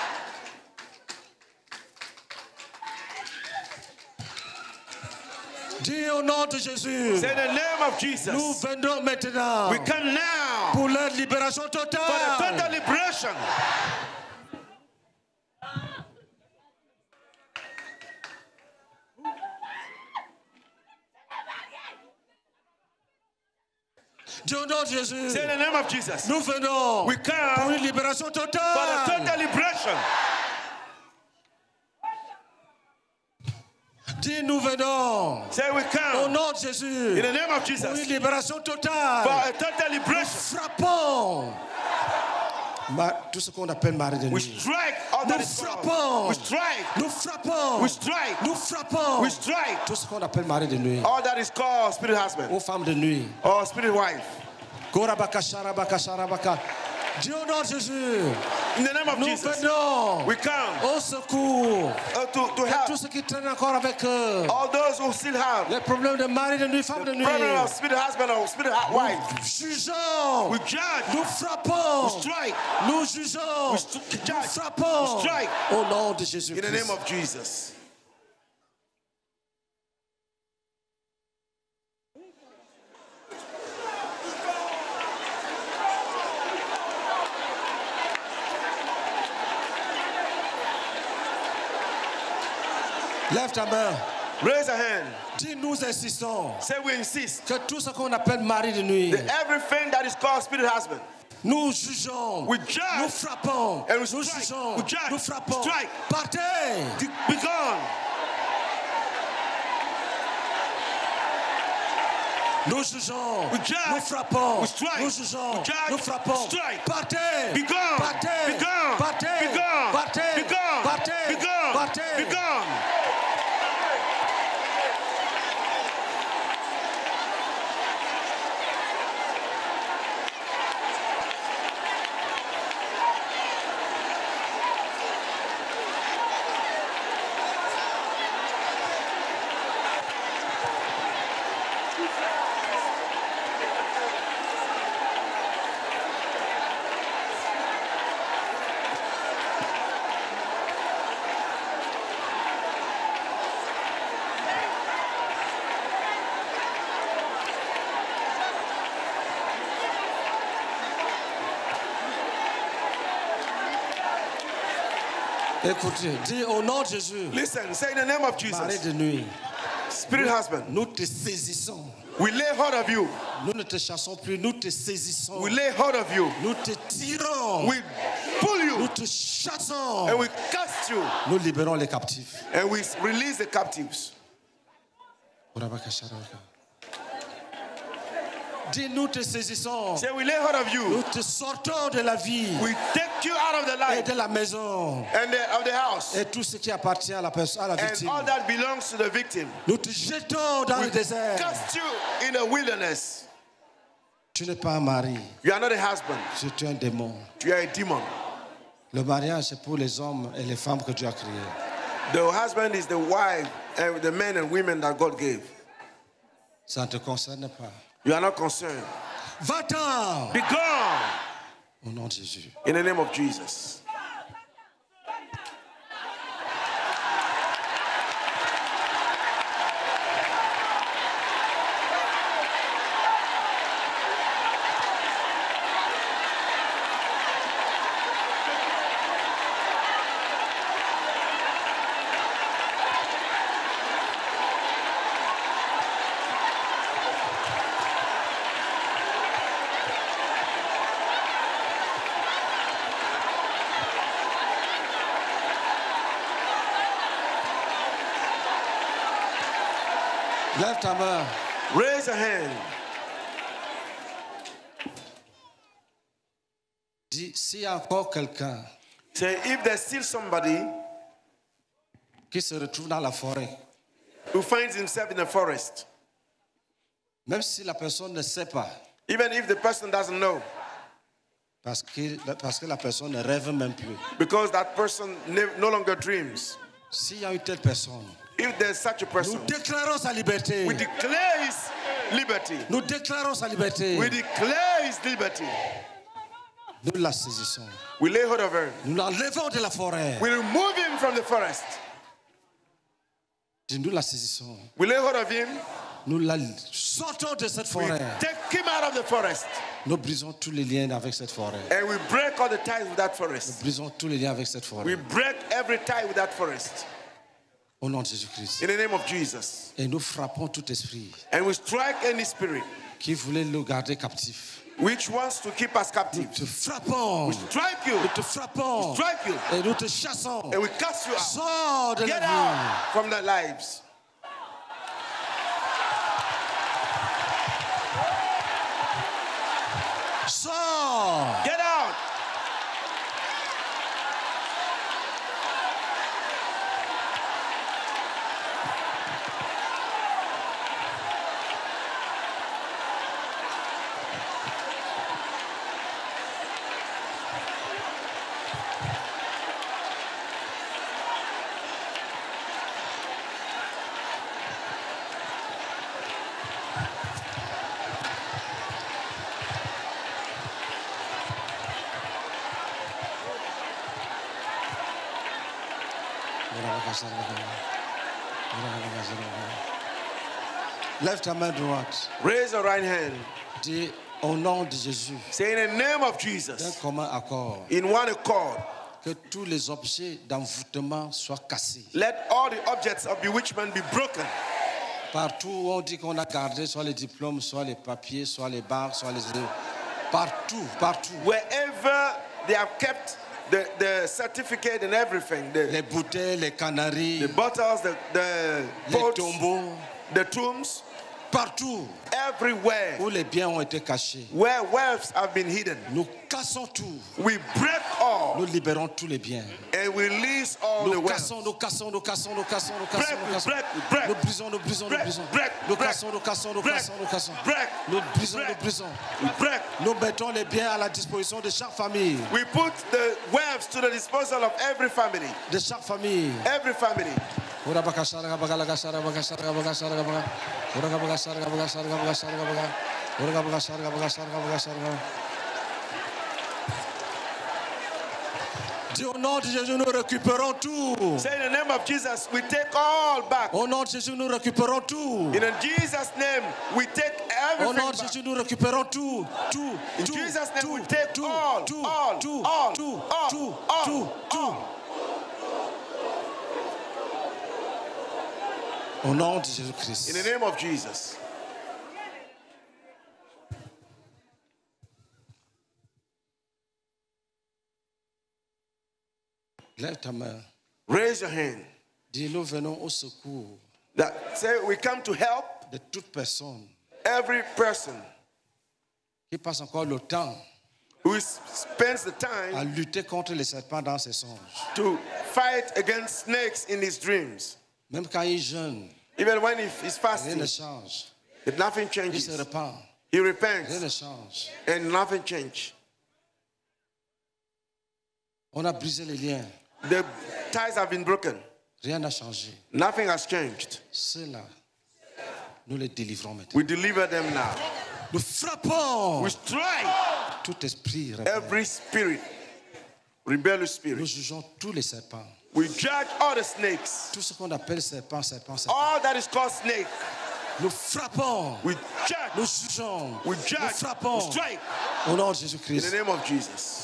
Dis au nom de Jésus. Say the name of Nous Jesus. venons maintenant We come now pour la libération for the totale. total liberation. Dis au nom de Jésus. Say the name of Jesus. Nous venons We pour come une libération for the totale. total liberation. Dis nous venons Say we au come nom de in Jésus the name of pour une Jesus libération for totale. a total liberation. Frappons tout ce qu'on appelle mari de We nuit. strike all that Nous is wrong. frappons. We strike. Nous frappons. We strike. Nous frappons We strike tout ce qu'on appelle mari de nuit. all that is called spirit husband Aux femmes de nuit. or spirit wife. Korabaka, sharabaka, sharabaka. Dis au nom de Jésus. In the name of Nous Jesus, venons we come au secours. to help Tous ceux qui traînent encore avec eux. all those who still have Les problèmes de mari de nuit, femme de nuit. problem of spirit husband or spirit wife. Jugeons. We judge. Nous frappons. We strike. Nous jugeons. We judge. Nous frappons. We strike. Au nom de Jésus. In the name of Jesus. Lève ta main. Raise a hand. Dis nous insistons Say we insist que tout ce qu'on appelle mari de nuit, that everything that is called spirit husband, nous jugeons, we judge nous frappons, and we nous strike. jugeons, We judge, nous frappons. strike. Partez. be gone. Nous jugeons, We judge. nous frappons, We strike. nous jugeons, We judge. nous frappons. Strike. Partez. Be gone. Partez. Be gone. Partez. Be gone. Partez. Be gone. Partez. Be gone. Partez. Be gone. Écoutez, dis au nom de Jésus. Listen, say in the name of Mari Jesus. de nuit, Spirit husband, nous te saisissons. we lay hold of you. Nous ne te chassons plus, nous te saisissons. We lay hold of you. Nous te tirons. We pull Nous you te chassons. and we cast you Nous libérons les captifs. and we release the captives. Dis, nous te saisissons. Say we lay hold of Nous you. te sortons de la vie We take you out of the et life de la maison and of the house et tout ce qui appartient à la personne, à la and victime. all that belongs to the victim. Nous te jetons dans le désert. Cast you in the wilderness. Tu n'es pas un mari, You are not a husband. tu es un démon. You are a demon. Le mariage, c'est pour les hommes et les femmes que Dieu a créés. The husband is the wife and the men and women that God gave. Ça ne te concerne pas. You are not concerned. Va-t'en Be gone au nom de Jésus. in the name of Jesus. Lève ta main. Raise a hand. Dis, s'il y a encore quelqu'un Say, if there's still somebody qui se retrouve dans la forêt, who finds himself in the forest, même si la personne ne sait pas, even if the person doesn't know, parce que la personne ne rêve même plus. because that person no longer dreams, S'il y a une telle personne, if there's such a nous person, déclarons sa liberté. we declare his liberty. Nous déclarons sa liberté. We declare his liberty. Nous la saisissons. We lay hold of her. Nous l'enlevons de la forêt. We remove him from the forest. Dis, nous la saisissons. We lay hold of him. Nous la sortons de cette We forêt. take him out of the forest. Nous brisons tous les liens avec cette forêt. And we break all the ties with that Nous forest. brisons tous les liens avec cette We forêt. break every tie with that forest. Au nom de Jésus-Christ. In the name of Jesus. Et nous frappons tout esprit And we strike any spirit qui voulait le garder captif. which wants to keep us Nous captive. te frappons. We strike you. Nous te frappons. Strike you. Et nous te chassons. And we cast you out. Sors de Get la vie. out from their lives. Sors. Get out. Lève ta main droite. Raise your right hand. Dis au nom de Jésus, Say in the name of d'un Jesus, commun accord, in one accord, que tous les objets d'envoûtement soient cassés. let all the objects of bewitchment be broken. Partout où on dit qu'on a gardé soit les diplômes, soit les papiers, soit les barres, soit les... Partout, partout. Wherever they have kept the certificate and everything, Les bouteilles, les canaries, the bottles, the les pots, tombeaux, the tombs, partout everywhere où les biens ont été cachés. where wealths have been hidden. Nous cassons tout. We break all Nous libérons tous les biens. and we release all the Nous wealth. cassons, nous cassons, nous cassons, nous cassons, nous Break, cassons, nous cassons. break, break. Nous brisons, nous brisons, nous Break, brisons. break, Nous break. cassons, nous cassons, nous Break, cassons, nous cassons. break, Nous brisons, nous break. brisons. We break. Nous mettons les biens à la disposition de chaque famille. We put the wealth to the disposal of every family. De chaque famille. Every family. Dis au nom de Jésus, nous récupérons tout. Say in the name of Jesus, we take all back. Au nom de Jésus, nous récupérons tout. In Jesus' name, we take Au everything nom de back. Jésus, nous récupérons tout. Tout. In tout, Jesus' name, tout, we take tout, all, tout, all, tout, all, tout, all, tout, all, tout, all. tout. Au nom de In Jésus-Christ. the name of Jesus. Lève ta main. Raise your hand. Dis, nous venons au secours That say we come to help de toute personne every person qui passe encore le temps who spends the à time lutter contre les serpents dans ses songes. to fight against snakes in his dreams. Même quand il jeûne, Even when he's rien fasting, ne change. nothing Il changes. se repent, He rien repents ne change. and nothing changes. On a brisé les liens, The ties have been broken. rien n'a changé. Nothing has changed. Ceux-là, nous les délivrons maintenant. We deliver them now. Nous frappons We strike tout esprit rebelle. every spirit, rebellious Nous spirit. jugeons tous les serpents. We judge all the snakes. Tout ce qu'on appelle serpent, serpent, serpent. All that is called snake. Nous frappons, We nous judge. jugeons, We nous judge. We frappons. strike Au nom de in the Jésus-Christ. name of Jesus.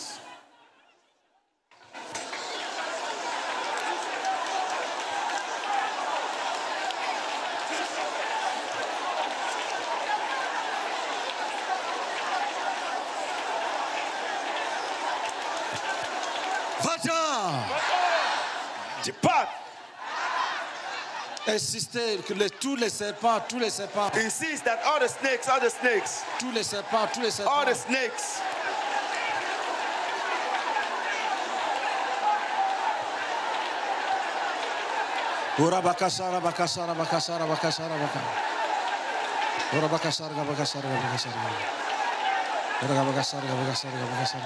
Va-t'en! Depart. Insistez que tous les serpents, Insist that all the snakes, tous les serpents, all the snakes, Ora bakasara bakasara bakasara bakasara baka. Ora bakasara bakasara bakasara. Ora bakasara bakasara bakasara.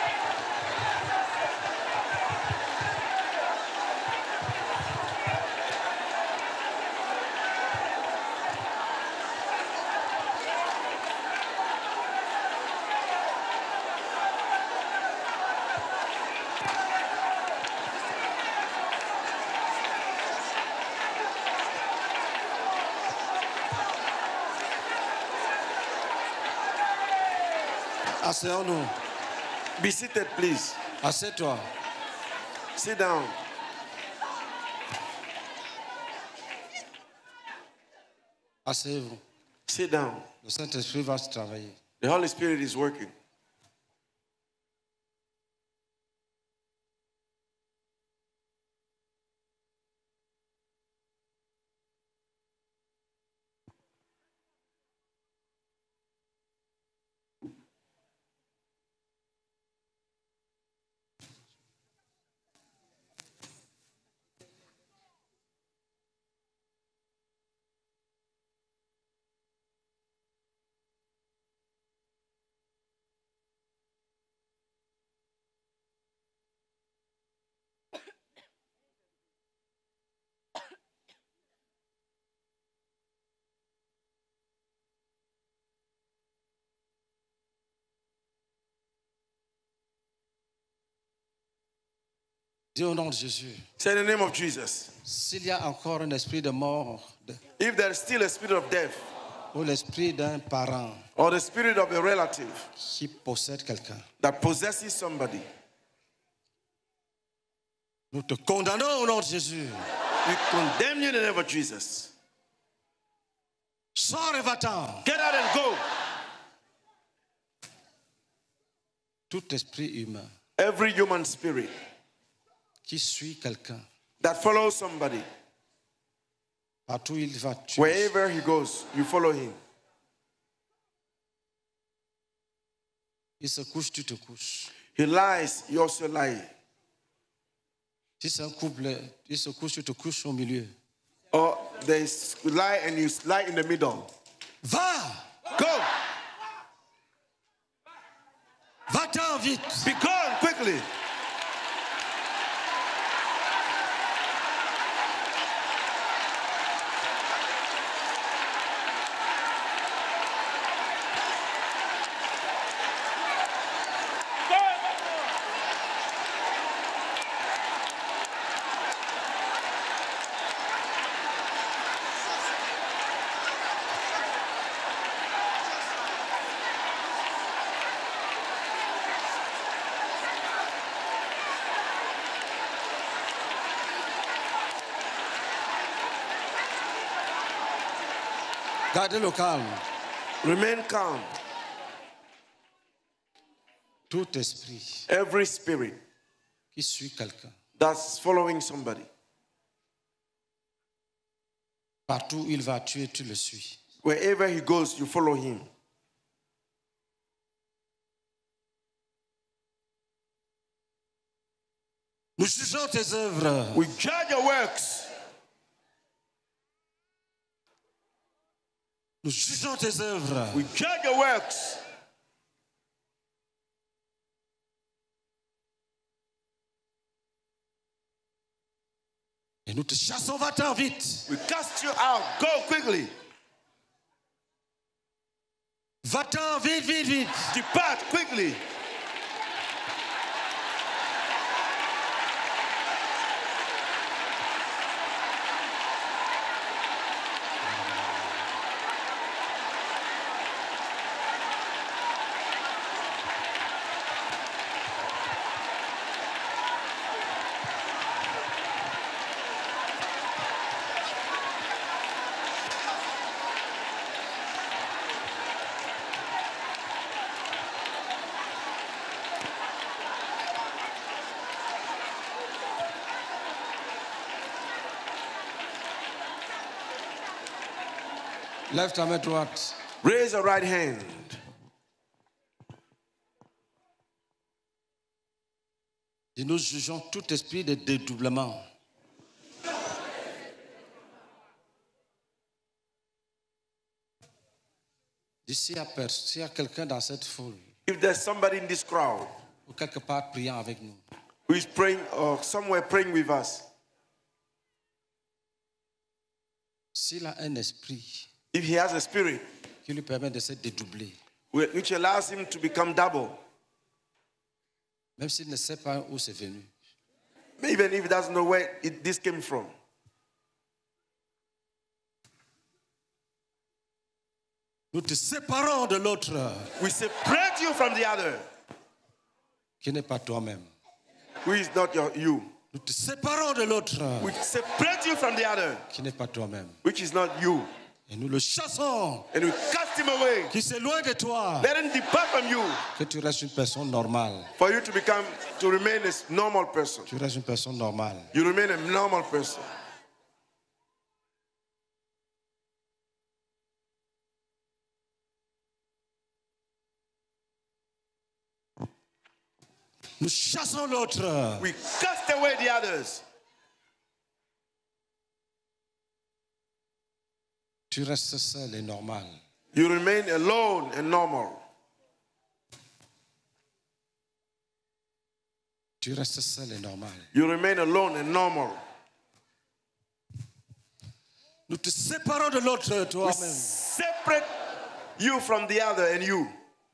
Asseyons-nous. be seated, please. Assieds-toi. Sit down. Asseyez-vous. Sit down. Le Saint-Esprit va travailler. The Holy Spirit is working. Dis au nom de Jésus. Say in the name of Jesus. S'il y a encore un esprit de mort If there is still a spirit of death ou l'esprit d'un parent or the spirit of a relative qui possède quelqu'un, that possesses somebody, nous te condamnons au nom de Jésus. we condemn you in the name of Jesus. Sors et va-t'en. Get out and go. Tout esprit humain Every human spirit qui suit quelqu'un, that follows somebody, partout où il va, tu wherever he goes, you follow him. il se couche, tu te couches. He lies, you also lie. Si c'est un couple, il se couche, tu te couches au milieu. Or there is lie and you lie in the middle. Va! Go. Va-t'en vite! Be gone quickly. Gardez le calme. Remain calm. Tout esprit Every spirit qui suit quelqu'un, that's following somebody, partout où il va, tu le suis. wherever he goes, you follow him. Nous jugeons tes œuvres. We judge your works. Nous jugeons tes œuvres. We judge your works. Et nous te chassons, va-t'en vite. We cast you out. Go quickly. Va-t'en vite, vite, vite. Depart quickly. Lève ta main droite. Raise your right hand. Et nous jugeons tout esprit de dédoublement. S'il y a quelqu'un dans cette foule, If there's somebody in this crowd ou quelque part priant avec nous, who is praying or somewhere praying with us, s'il a un esprit if he has a spirit qui lui permet de se dédoubler, which allows him to become double, même s'il ne sait pas où c'est venu, even if he doesn't know where this came from, nous te séparons de l'autre we separate you from the other, qui n'est pas toi-même. who is not you. Nous te séparons de l'autre We separate you from the other, qui n'est pas toi-même. which is not you. Et nous le chassons, And we cast him away. qui s'éloigne de toi, Let him depart from you, que tu restes une personne normale. for you to remain a normal person. Tu restes une personne normale. You remain a normal person. Nous chassons l'autre. We cast away the others. Tu restes seul et normal. You remain alone and normal. Tu restes seul et normal. You remain alone and normal. Nous te séparons de l'autre We toi-même. separate you from the other and you.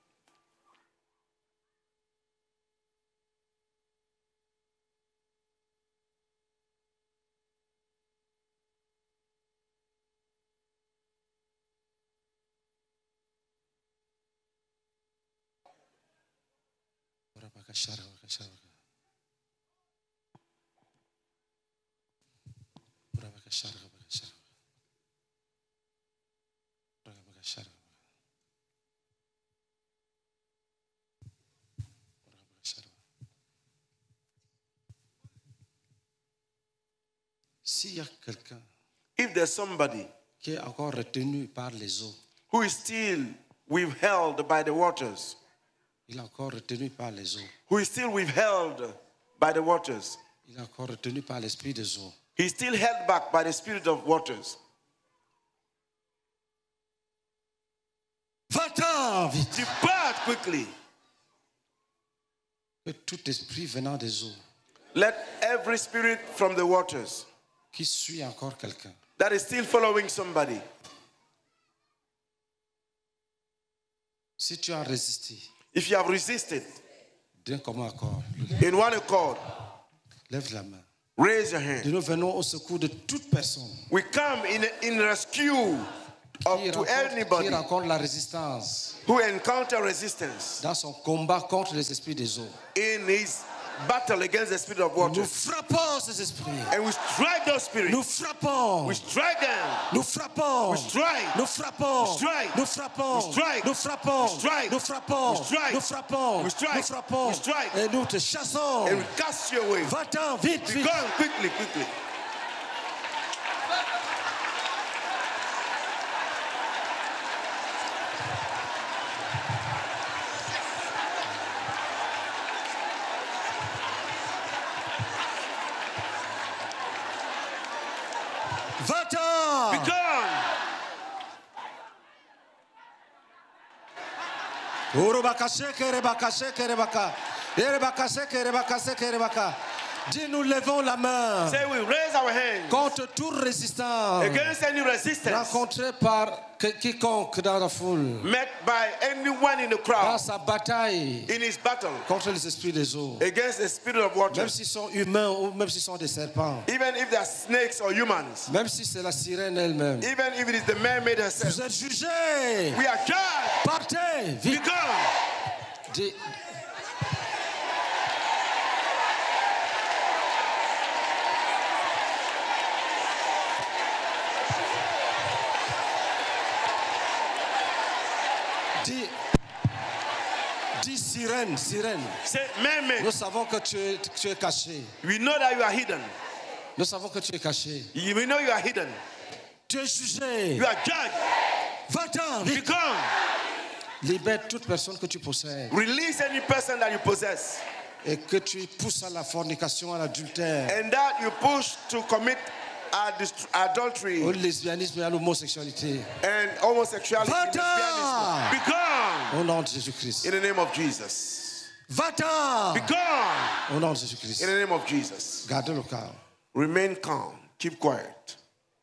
S'il y a quelqu'un If there's somebody qui est encore retenu par les eaux, who is still withheld by the waters, il est encore retenu par les eaux, who is still withheld by the waters, il est encore retenu par l'esprit des eaux, he's still held back by the spirit of waters. va-t'en vite. Depart quickly. Que tout esprit venant des eaux Let every spirit from the waters qui suit encore quelqu'un, that is still following somebody, si tu as résisté if you have resisted d'un commun accord, in one accord, lève la main. raise your hand. Et nous venons au secours de toute personne We come in rescue to anybody qui rencontre la résistance who encounter resistance dans son combat contre les esprits des eaux. in his battle against the spirit of Nous water. frappons ces esprits. And we strike those spirits. Nous frappons. We strike them. Nous frappons. We strike. Nous frappons. We strike. Nous frappons. We strike. Nous frappons. We strike. Nous frappons. We strike. Nous frappons. We strike. Nous frappons. We strike. Et nous te chassons. And we cast you away. Va-t'en, vite, Be vite. gone quickly, quickly. Va-t'en. Be gone. Dis, nous levons la main Say we raise our hands contre toute résistance against any resistance rencontrée par quiconque dans la foule, met by anyone in the dans crowd sa bataille in his battle contre les esprits des eaux. against the spirit of water. Même s'ils sont humains ou même s'ils sont des serpents, Even if they are snakes or humans, même si c'est la sirène elle-même, even if it is the mermaid herself, vous êtes jugés. we are judged. Partez, Be vite. gone. Dis- Dis sirène, sirène. Say mermaid. Nous savons que tu es caché. We know that you are hidden. Nous savons que tu es caché. We know you are hidden. Tu es jugé. You are judged. Va-t'en, Be vite. gone. Libère toute personne que tu possèdes Release any person that you possess et que tu pousses à la fornication, à l'adultère, and that you push to commit adultery au lesbianisme et à l'homosexualité. and homosexuality. and Va-t'en. lesbianism. Be gone Au nom de Jésus-Christ. in the name of Jesus. Va-t'en. Be gone Au nom de Jésus-Christ. in the name of Jesus. Gardez le calme. Remain calm. Keep quiet.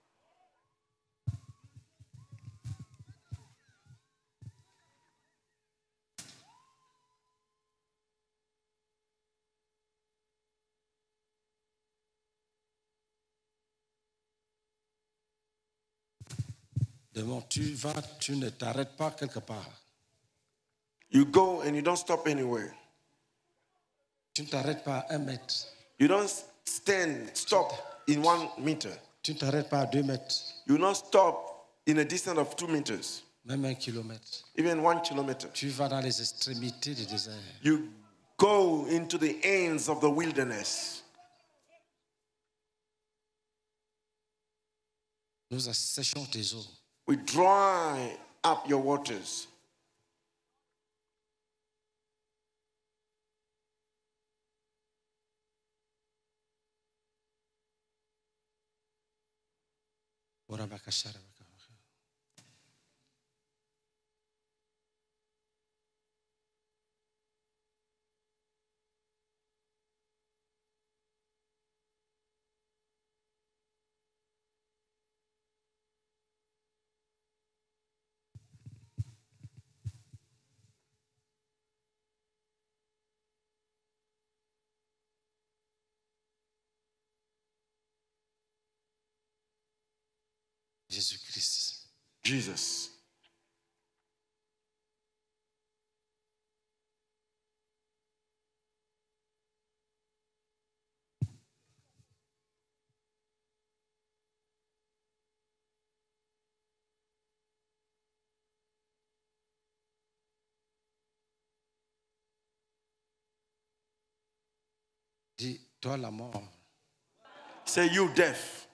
Démon, tu vas, tu ne t'arrêtes pas quelque part. You go and you don't stop anywhere. Tu ne t'arrêtes pas à 1 mètre. You don't stop in 1 meter. Tu ne t'arrêtes pas à 2 mètres. You don't stop in a distance of 2 meters, Même 1 kilomètre. even 1 kilometer. Tu vas dans les extrémités du désert. You go into the ends of the wilderness. Nous asséchons tes eaux. We dry up your waters. Jésus-Christ. Jesus. Dis, toi la mort. Say, you deaf.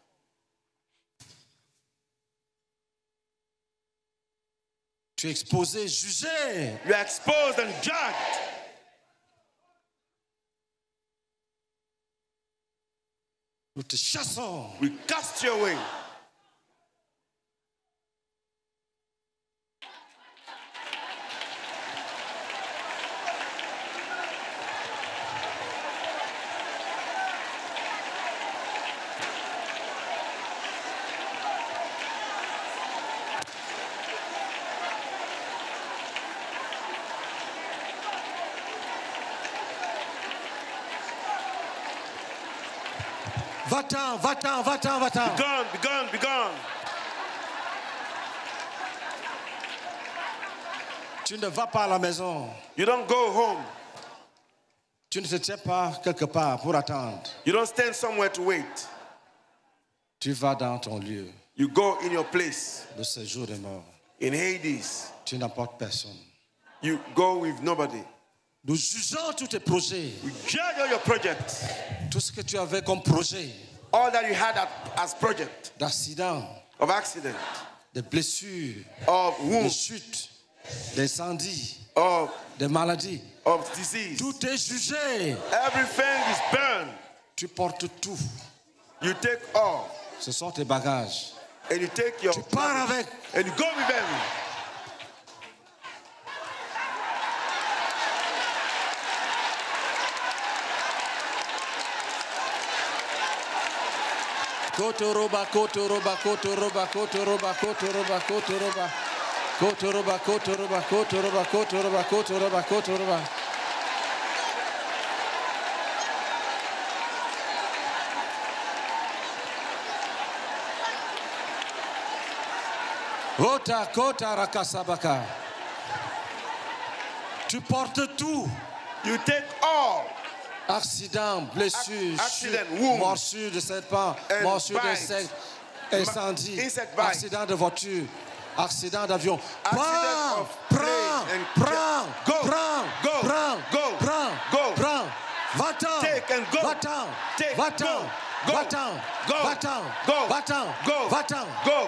Tu es exposé, jugé. You are exposed and judged. Nous te chassons. We cast you away. Va-t'en, va-t'en, va-t'en, va-t'en. Be gone, be gone, be gone. Tu ne vas pas à la maison. You don't go home. Tu ne te tiens pas quelque part pour attendre. You don't stand somewhere to wait. Tu vas dans ton lieu You go in your place. de séjour des morts. In Hades, Tu n'apportes personne. you go with nobody. Nous jugeons tous tes projets, You judge all your projects. tout ce que tu avais comme projet, All that you had as project d'accidents, of accident, des blessures, of des wounds, chutes, des incendies, of des maladies. disease. Tout est jugé. Everything is burned. Tu portes tout. You take all Ce sont tes bagages. and you take your Tu pars avec. and you go with them. Kotoroba, kotoroba, kotoroba, kotoroba, kotoroba, kotoroba. Kotoroba, kotoroba, kotoroba, kotoroba, kotoroba, kotoroba. Ota, kota, rakasabaka. Tu portes tout. You take all Accident, blessure, Accident, chute, wound, morsure de serpent, and morsure bite, d'insectes, incendie, insect bite, accident de voiture, accident d'avion. accident of plane and Prends, go, prends, go, prends, go, prends, go. prends. Va-t'en, Take and go. va-t'en, Take, va-t'en, go, va-t'en, go, va-t'en, go, va-t'en, go, va-t'en. go.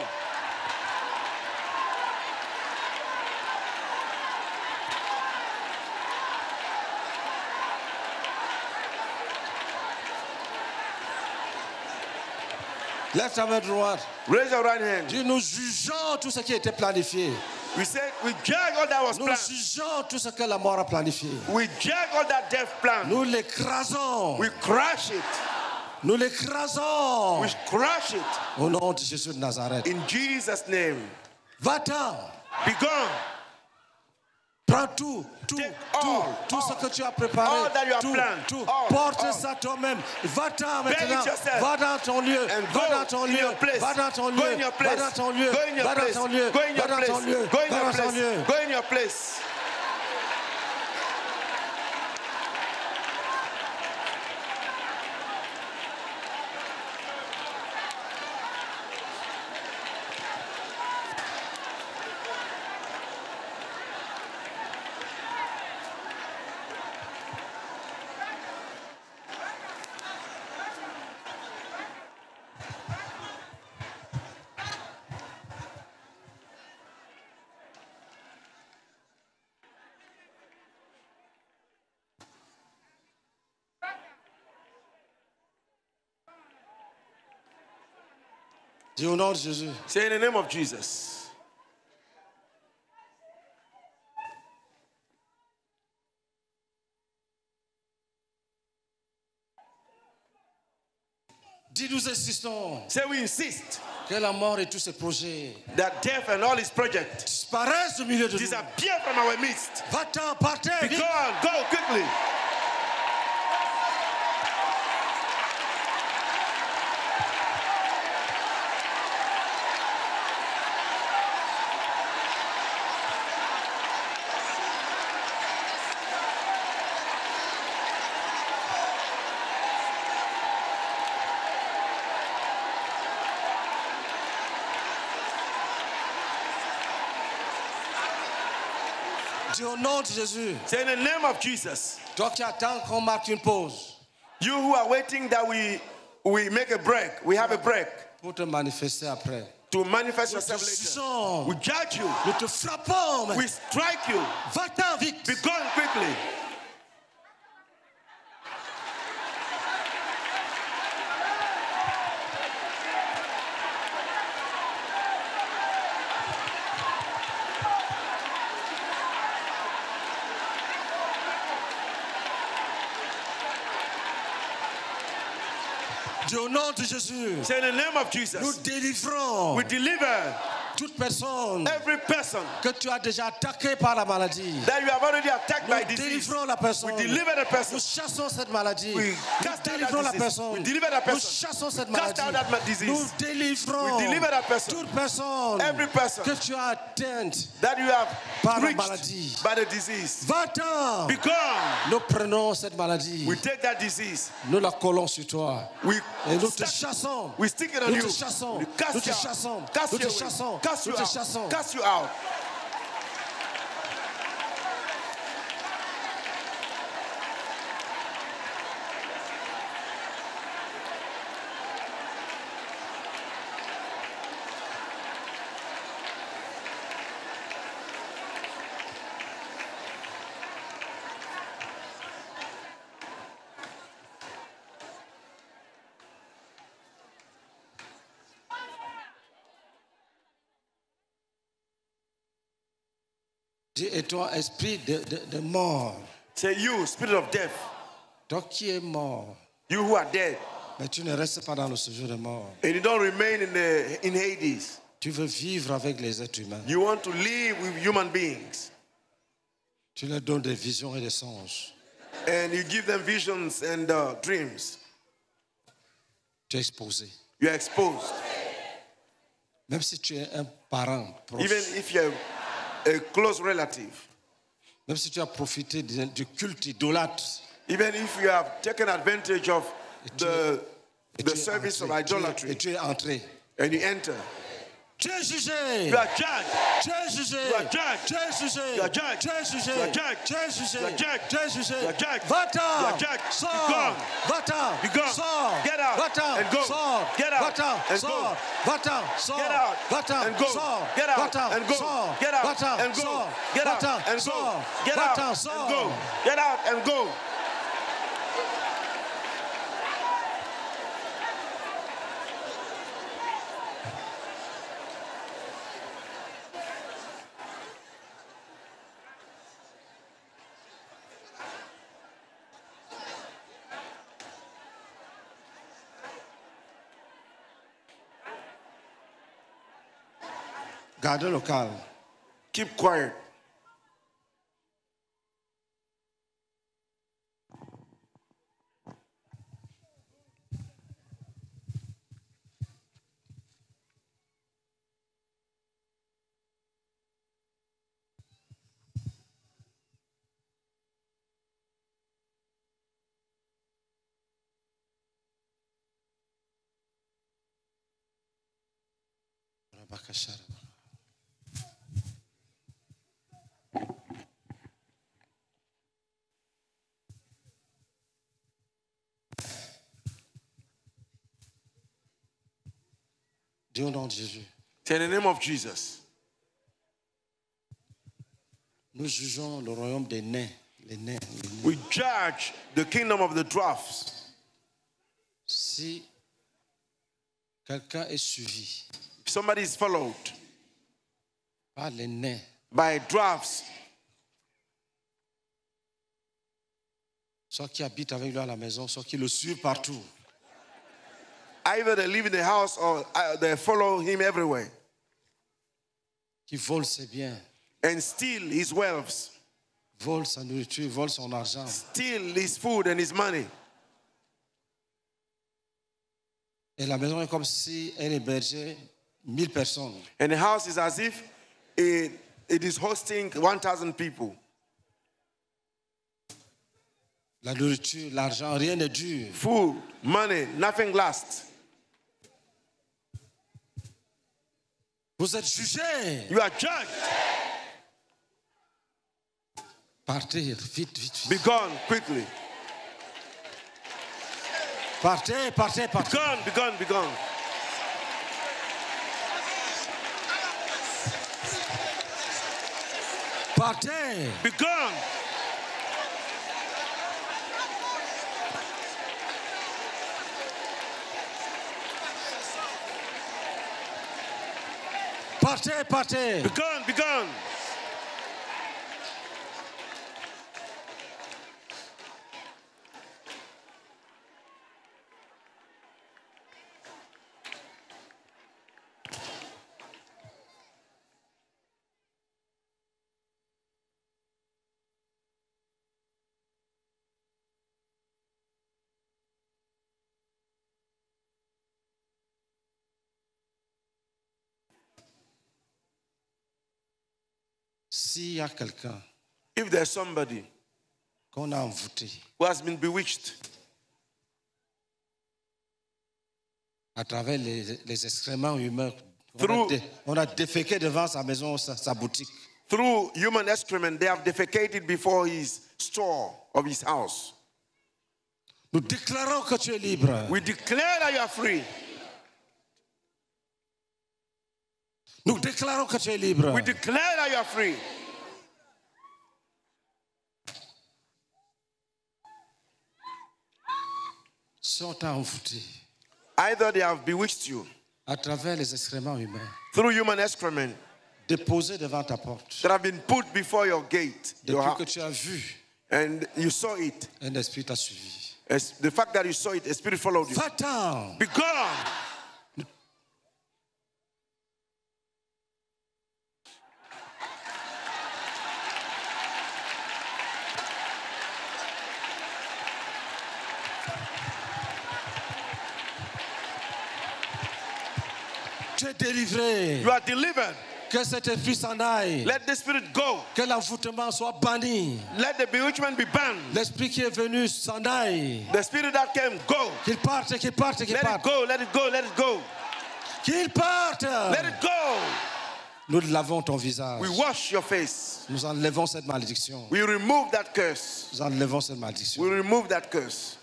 Lève ta main droite. Raise your right hand. Dis, nous jugeons tout ce qui était planifié. We say we judge all that was Nous planned. jugeons tout ce que la mort a planifié. We judge all that death plan. Nous l'écrasons. We crush it. Nous l'écrasons. We crush it. Au nom de Jésus de Nazareth. In Jesus' name. Va-t'en. Be gone. Prends tout, tout, Take tout, all, tout all, ce que tu as préparé. all that you have tout, planned, tout. all, Porte all. ça toi-même. Va-t'en Bear it maintenant. yourself. Va dans ton lieu. And Va go dans ton in lieu. your place. Va dans ton Go lieu. in your Va place. dans ton lieu. Go in your Va dans place. ton lieu. Go in Va your dans place. ton lieu. Go in Va your dans ton place. lieu. Go in your place. Dis au nom de Jésus. Say in the name of Jesus. Dis, nous insistons Say we insist que la mort et tous ses projets that death and all its projects disparaissent du milieu de nous. disappear from our midst. Va-t'en, partez. Be vite. gone. Go quickly. Dis au nom de Jésus. Say in the name of Jesus. Toi qui attends qu'on marque une pause You who are waiting that we make a break, we have a break pour te manifester après. to manifest Nous te yourself later. jugeons. We judge you. Nous te frappons. We strike you. Va-t'en vite. Be gone quickly. Dis au nom de Jésus. Say in the name of Nous Jesus. délivrons We deliver toute personne Every person que tu as déjà attaquée par la maladie, that you have already attacked by nous disease, délivrons la personne. we deliver the person. Nous chassons cette maladie. We Nous cast out délivrons that la disease. personne. We deliver that Nous person. chassons cette Cast maladie. out that disease. Nous délivrons We deliver that person. toute personne Every person que tu as atteinte that you have par la reached maladie. by the disease. Va-t'en. Become. Nous prenons cette maladie. We take that disease. Nous la collons sur toi. We Et nous te stack- chassons. we stick it on Nous you. te chassons. We Nous cast te you out. chassons. Cast Nous you te away. chassons. Cast you Nous te out. chassons. Cast you out. Dis, et toi, esprit de mort, Say you, spirit of death, toi qui es mort, you who are dead, mais tu ne restes pas dans le séjour de mort. and you don't remain in Hades. Tu veux vivre avec les êtres humains. You want to live with human beings, Tu leur donnes des visions et des songes. and you give them visions and dreams. Tu es exposé. You are exposed. Même si tu es un parent proche, Even if you're a close relative, même si tu as profité du culte idolâtre, even if you have taken advantage of et the tu es service of entré, idolatry, et tu es entré. and you enter, Tu es jugé. you are judged. Tu es jugé. You are judged. Tu es jugé. You are judged. Tu es jugé. You are judged. Tu es jugé. You are judged. Tu es jugé. You are judged. Va-t'en. You are judged. Be Sors. gone. Va-t'en. Be gone. Sors. Get out Va-t'en. and go. Sors. Get out Va-t'en. and Sors. go. Va-t'en. Sors. Get out Va-t'en. and go. Sors. Get out Va-t'en. and go. Sors. Get out Va-t'en. and go. Sors. Get out Va-t'en. and go. Sors. Get Va-t'en. out and Sors. go. Get out and go. Gardez le calme. Keep quiet. Dis au nom de Jésus. Say in the name of Jesus. Nous jugeons le royaume des nains. Les nains. We judge the kingdom of the dwarfs. Si quelqu'un est suivi If somebody is followed par les nains, by dwarfs, soit qui habitent avec lui à la maison, soit qui le suivent partout, either they live in the house or they follow him everywhere qui vole ses biens, and steal his wealth, vole sa nourriture, vole son argent, steal his food and his money. et la maison est comme si elle hébergeait 1000 personnes. And the house is as if it is hosting 1,000 people. La nourriture, l'argent, rien n'est dur. Food, money, nothing lasts. Vous êtes jugés. You are judged. Partez, vite, vite, Be vite. gone quickly. Partez, partez, Be partez. gone, be gone, be gone. Partez. Be gone. Partez, partez. Be gone, be gone. S'il y a quelqu'un If there's somebody qu'on a envoûté who has been bewitched à travers les excréments humains, Through- on a déféqué devant sa maison, sa boutique. through human excrement, they have defecated before his store of his house. Nous déclarons que tu es libre. We declare that you are free. Nous déclarons que tu es libre. We declare that you are free. Si on t'a envoûté Either they have bewitched you à travers les excréments humains, through human excrement déposés devant ta porte, that have been put before your gate, your depuis que house, tu as vu, and you saw it. un esprit t'a suivi. As the fact that you saw it, a spirit followed you. Va-t'en. Be gone. Tu es délivré. You are delivered. Que cet esprit s'en aille. Let the spirit go. Que l'envoûtement soit banni. Let the bewitchment be banned. L'esprit qui est venu s'en aille. The spirit that came, go. Qu'il parte, qu'il parte, qu'il Let it parte. go, let it go, let it go. Qu'il parte. Let it go. Nous lavons ton visage. We wash your face. Nous enlevons cette malédiction. We remove that curse. Nous enlevons cette malédiction. We remove that curse.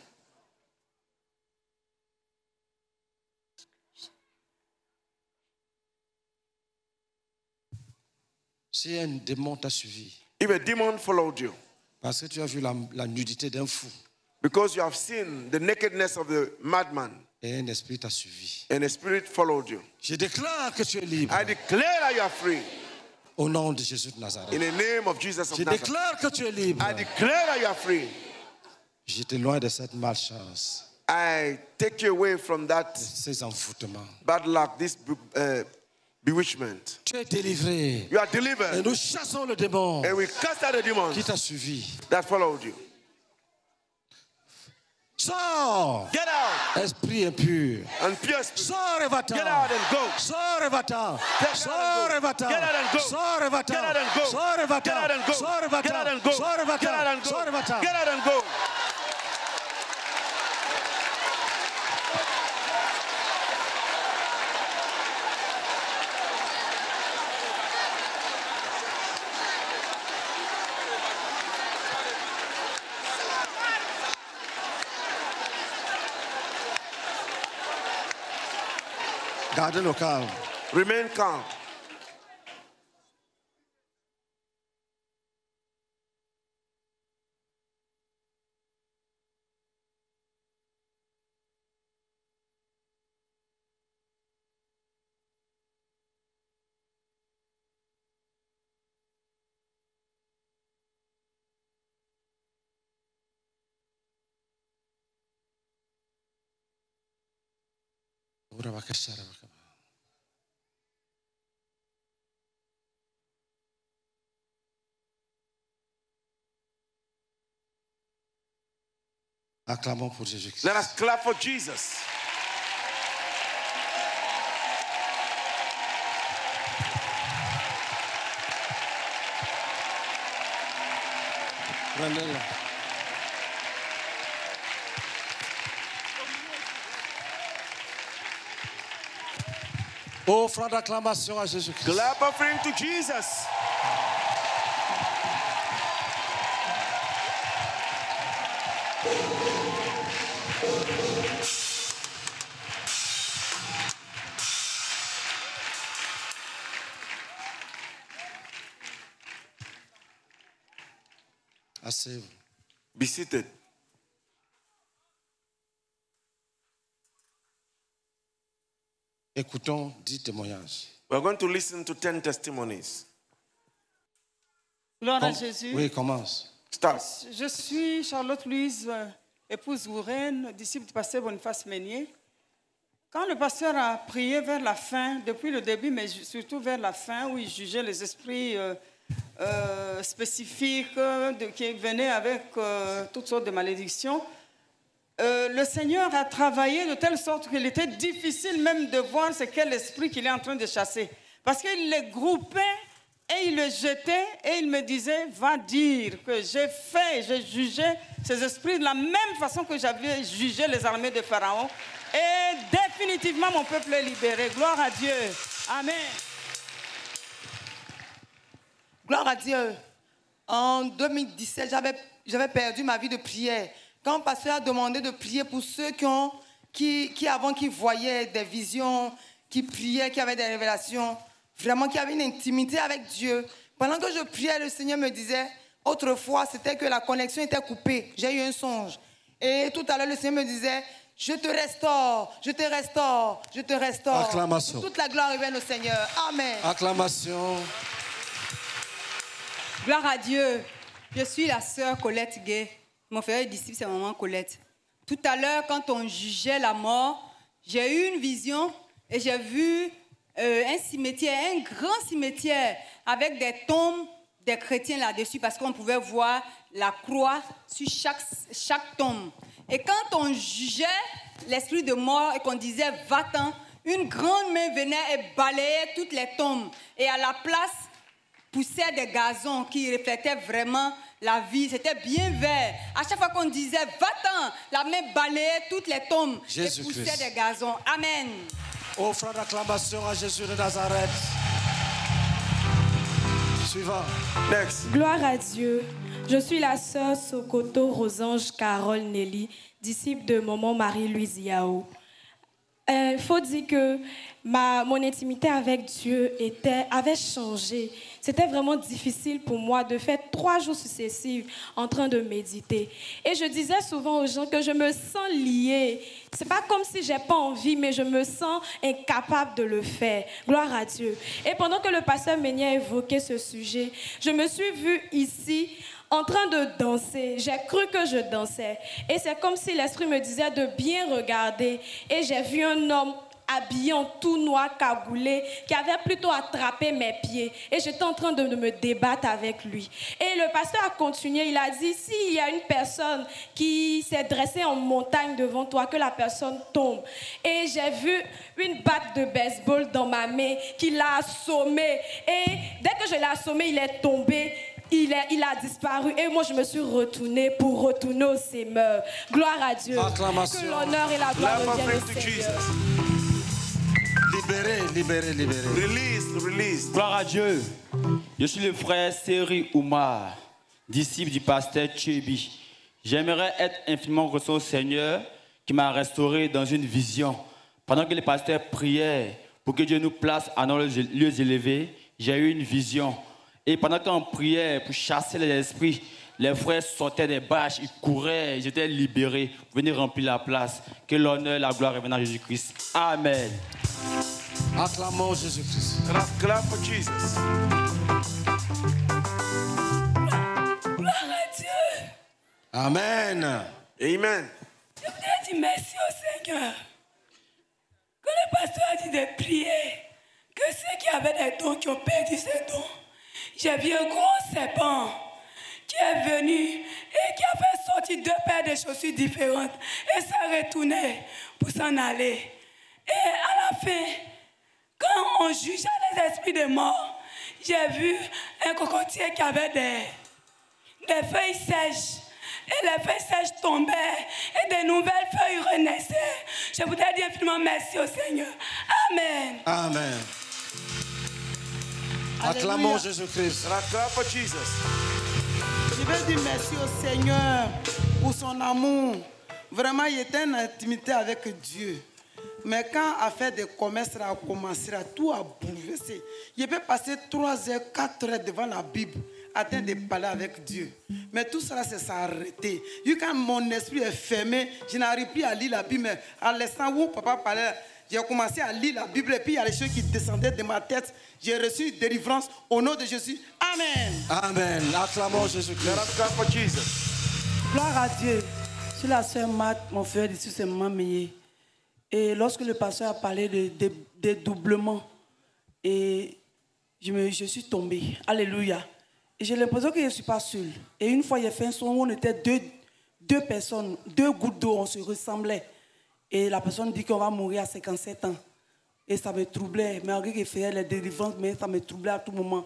Si un démon t'a suivi, If a demon followed you, parce que tu as vu la nudité d'un fou, because you have seen the nakedness of the madman, et un esprit t'a suivi, and a spirit followed you, je déclare que tu es libre. I declare that you are free. Au nom de Jésus de Nazareth. In the name of Jesus of Je Nazareth. déclare que tu es libre. I declare that you are free. Je t'éloigne de cette malchance, I take you away from that ces envoûtements. bad luck, this bewitchment. Tu es délivré. You are Et delivered. nous chassons le démon And we cast out the demons qui t'a suivi. that followed you. Sors, Get out esprit impur. and pure spirit. Sors et va-t'en. Get out and go. Sors et va-t'en. Get out Sors et and go. va-t'en. Get out and go. Sors et va-t'en. Get out and go. Sors et va-t'en. Get out and go. Sors et Get va-t'en. out and go. Sors et va-t'en. Get out and go. Sors et va-t'en. Get out and go. Gardez le calme. Remain calm. Acclamons pour Jésus-Christ. Let us clap for Jesus. Prenez-le. Offrande d'acclamation à Jésus-Christ. Clap offering to Jesus. Asseyez-vous. Be seated. Écoutons 10 témoignages. We're going to listen to 10 testimonies. Gloire à Jésus. Oui, commence. Start. Je suis Charlotte Louise, épouse Gouraine, disciple du pasteur Boniface Meunier. Quand le pasteur a prié vers la fin, depuis le début, mais surtout vers la fin, où il jugeait les esprits spécifiques qui venaient avec toutes sortes de malédictions, le Seigneur a travaillé de telle sorte qu'il était difficile même de voir c'est quel esprit qu'il est en train de chasser. Parce qu'il les groupait et il le jetait et il me disait, va dire que j'ai jugé ces esprits de la même façon que j'avais jugé les armées de Pharaon. Et définitivement, mon peuple est libéré. Gloire à Dieu. Amen. Gloire à Dieu. En 2017, j'avais perdu ma vie de prière. Quand le pasteur a demandé de prier pour ceux qui voyaient des visions, qui priaient, qui avaient des révélations, vraiment qui avaient une intimité avec Dieu. Pendant que je priais, le Seigneur me disait, autrefois, c'était que la connexion était coupée. J'ai eu un songe. Et tout à l'heure, le Seigneur me disait, je te restaure, je te restaure, je te restaure. Acclamation. Toute la gloire revienne au Seigneur. Amen. Acclamation. Gloire à Dieu. Je suis la sœur Colette Gay. Mon frère et disciple, c'est maman Colette. Tout à l'heure, quand on jugeait la mort, j'ai eu une vision et j'ai vu un cimetière, un grand cimetière avec des tombes des chrétiens là-dessus parce qu'on pouvait voir la croix sur chaque tombe. Et quand on jugeait l'esprit de mort et qu'on disait « va-t'en », une grande main venait et balayait toutes les tombes. Et à la place, poussait des gazons qui reflétaient vraiment la vie. C'était bien vert. À chaque fois qu'on disait « va-t'en », la main balayait toutes les tombes et poussait des gazons. Amen. Offrant d'acclamation à Jésus de Nazareth. Suivant. Next. Gloire à Dieu. Je suis la sœur Sokoto Rosange Carole Nelly, disciple de maman Marie-Louise Yao. Il faut dire que mon intimité avec Dieu avait changé. C'était vraiment difficile pour moi de faire 3 jours successifs en train de méditer. Et je disais souvent aux gens que je me sens liée. C'est pas comme si j'ai pas envie, mais je me sens incapable de le faire. Gloire à Dieu. Et pendant que le pasteur Ménia évoquait ce sujet, je me suis vue ici en train de danser. J'ai cru que je dansais. Et c'est comme si l'esprit me disait de bien regarder. Et j'ai vu un homme habillé en tout noir, cagoulé, qui avait plutôt attrapé mes pieds. Et j'étais en train de me débattre avec lui. Et le pasteur a continué, il a dit, s'il y a une personne qui s'est dressée en montagne devant toi, que la personne tombe. Et j'ai vu une batte de baseball dans ma main qui l'a assommé. Et dès que je l'ai assommé, il est tombé. Il a disparu et moi je me suis retournée pour retourner au Seigneur. Gloire à Dieu. Acclamation. Que l'honneur et la gloire reviennent au Seigneur. Libéré. Release. Gloire à Dieu. Je suis le frère Seri Oumar, disciple du pasteur Tchebi. J'aimerais être infiniment reconnaissant au Seigneur qui m'a restauré dans une vision. Pendant que les pasteurs priaient pour que Dieu nous place à nos lieux élevés, j'ai eu une vision. Et pendant qu'on priait pour chasser les esprits, les frères sortaient des bâches, ils couraient, ils étaient libérés. Venez remplir la place. Que l'honneur, la gloire reviennent à Jésus-Christ. Amen. Acclamons Jésus-Christ. Clap for Jesus. Gloire à Dieu. Amen. Amen. Je voudrais dire merci au Seigneur. Quand le pasteur a dit de prier, que ceux qui avaient des dons, qui ont perdu ces dons, j'ai vu un gros serpent qui est venu et qui a fait sortir 2 paires de chaussures différentes et s'est retourné pour s'en aller. Et à la fin, quand on jugeait les esprits de mort, j'ai vu un cocotier qui avait des feuilles sèches. Et les feuilles sèches tombaient et de nouvelles feuilles renaissaient. Je voudrais dire infiniment merci au Seigneur. Amen. Amen. Acclamons Jésus-Christ. Clap for Jesus. Je veux dire merci au Seigneur pour son amour. Vraiment, il était en intimité avec Dieu. Mais quand l'affaire de commerce a commencé, tout a bouleversé. Il peut passer 3 heures, 4 heures devant la Bible, en train de parler avec Dieu. Mais tout cela, ça s'est arrêté. Quand mon esprit est fermé, je n'arrive plus à lire la Bible. Mais à l'instant où papa parlait, j'ai commencé à lire la Bible et puis il y a les choses qui descendaient de ma tête. J'ai reçu une délivrance au nom de Jésus. Amen. Amen. Acclamons Jésus-Christ. Clap for Jesus. Gloire à Dieu. Je suis la sœur Marthe, mon frère d'ici, c'est maman Meillé. Et lorsque le pasteur a parlé de dédoublement, et je suis tombée. Alléluia. Et j'ai l'impression que je ne suis pas seule. Et une fois, il y a fait un son où on était deux personnes, 2 gouttes d'eau, on se ressemblait. Et la personne dit qu'on va mourir à 57 ans. Et ça me troublait. Malgré qu'il faisait les délivrances, mais ça me troublait à tout moment.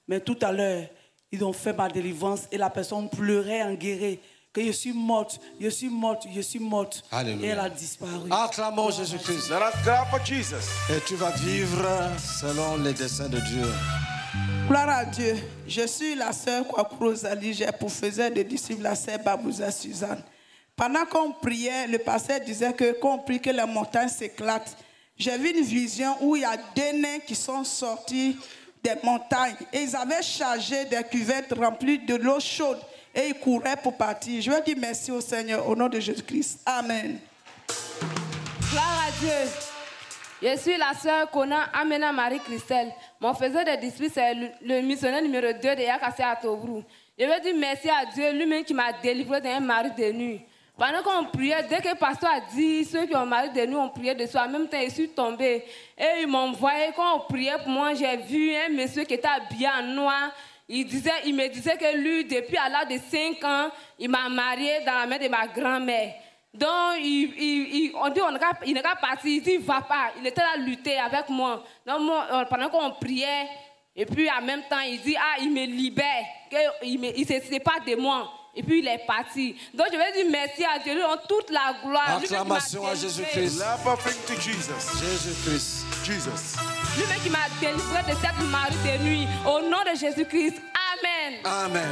Mais tout à l'heure, ils ont fait ma délivrance et la personne pleurait en guéré. Que je suis morte, je suis morte, je suis morte. Alléluia. Et elle a disparu. Acclamons Jésus-Christ. Let us clap for Jesus. Et tu vas vivre selon les desseins de Dieu. Gloire à Dieu. Je suis la sœur Kwaku Rosalie, j'ai pour faiseur de disciples la sœur Babouza Suzanne. Pendant qu'on priait, le pasteur disait que quand on prie que les montagnes s'éclatent, j'ai vu une vision où il y a 2 nains qui sont sortis des montagnes et ils avaient chargé des cuvettes remplies de l'eau chaude et ils couraient pour partir. Je veux dire merci au Seigneur au nom de Jésus-Christ. Amen. Gloire à Dieu. Je suis la sœur Conan Amena Marie-Christelle. Mon faiseur de disciples, c'est le missionnaire numéro 2 de Yakassé à Tobrou. Je veux dire merci à Dieu lui-même qui m'a délivré d'un mari de nuit. Pendant qu'on priait, dès que le pasteur a dit, ceux qui ont mari de nuit ont prié dessus, en même temps, je suis tombée. Et ils m'ont envoyé, quand on priait pour moi, j'ai vu un monsieur qui était habillé en noir. Il me disait que lui, depuis à l'âge de 5 ans, il m'a marié dans la main de ma grand-mère. Donc, on dit il n'est pas parti, il dit, il ne va pas. Il était là à lutter avec moi. Donc, pendant qu'on priait, et puis en même temps, il dit, il me libère, qu'il ne se sépare de moi. Et puis il est parti. Donc je vais dire merci à Dieu, lui en toute la gloire. Acclamation à Jésus-Christ. Jésus-Christ. Jesus. Lui-même qui m'a délivré de cette mari de nuit. Au nom de Jésus-Christ. Amen. Amen.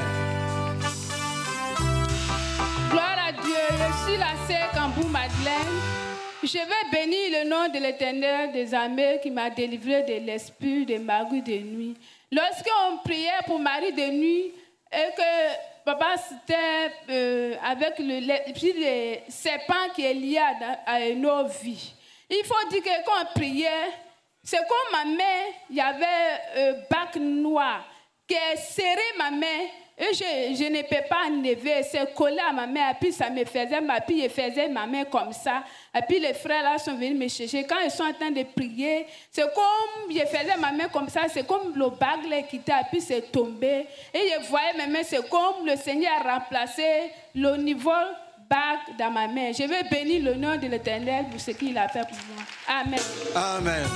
Gloire à Dieu. Je suis la sœur Kambou Madeleine. Je vais bénir le nom de l'Éternel des armées qui m'a délivré de l'esprit de mari de nuit. Lorsqu'on priait pour mari de nuit et que papa, c'était avec le serpent qui est lié à nos vies. Il faut dire que quand on priait, c'est comme ma main, il y avait un bac noir qui a serré ma main et je ne peux pas enlever. C'est collé à ma main et puis ça me faisait mal. Puis je faisais ma main comme ça. Et puis les frères là sont venus me chercher. Quand ils sont en train de prier, c'est comme je faisais ma main comme ça. C'est comme le bague là quitté et puis c'est tombé. Et je voyais mes mains, c'est comme le Seigneur a remplacé le niveau bague dans ma main. Je vais bénir le nom de l'Éternel pour ce qu'il a fait pour moi. Amen. Amen.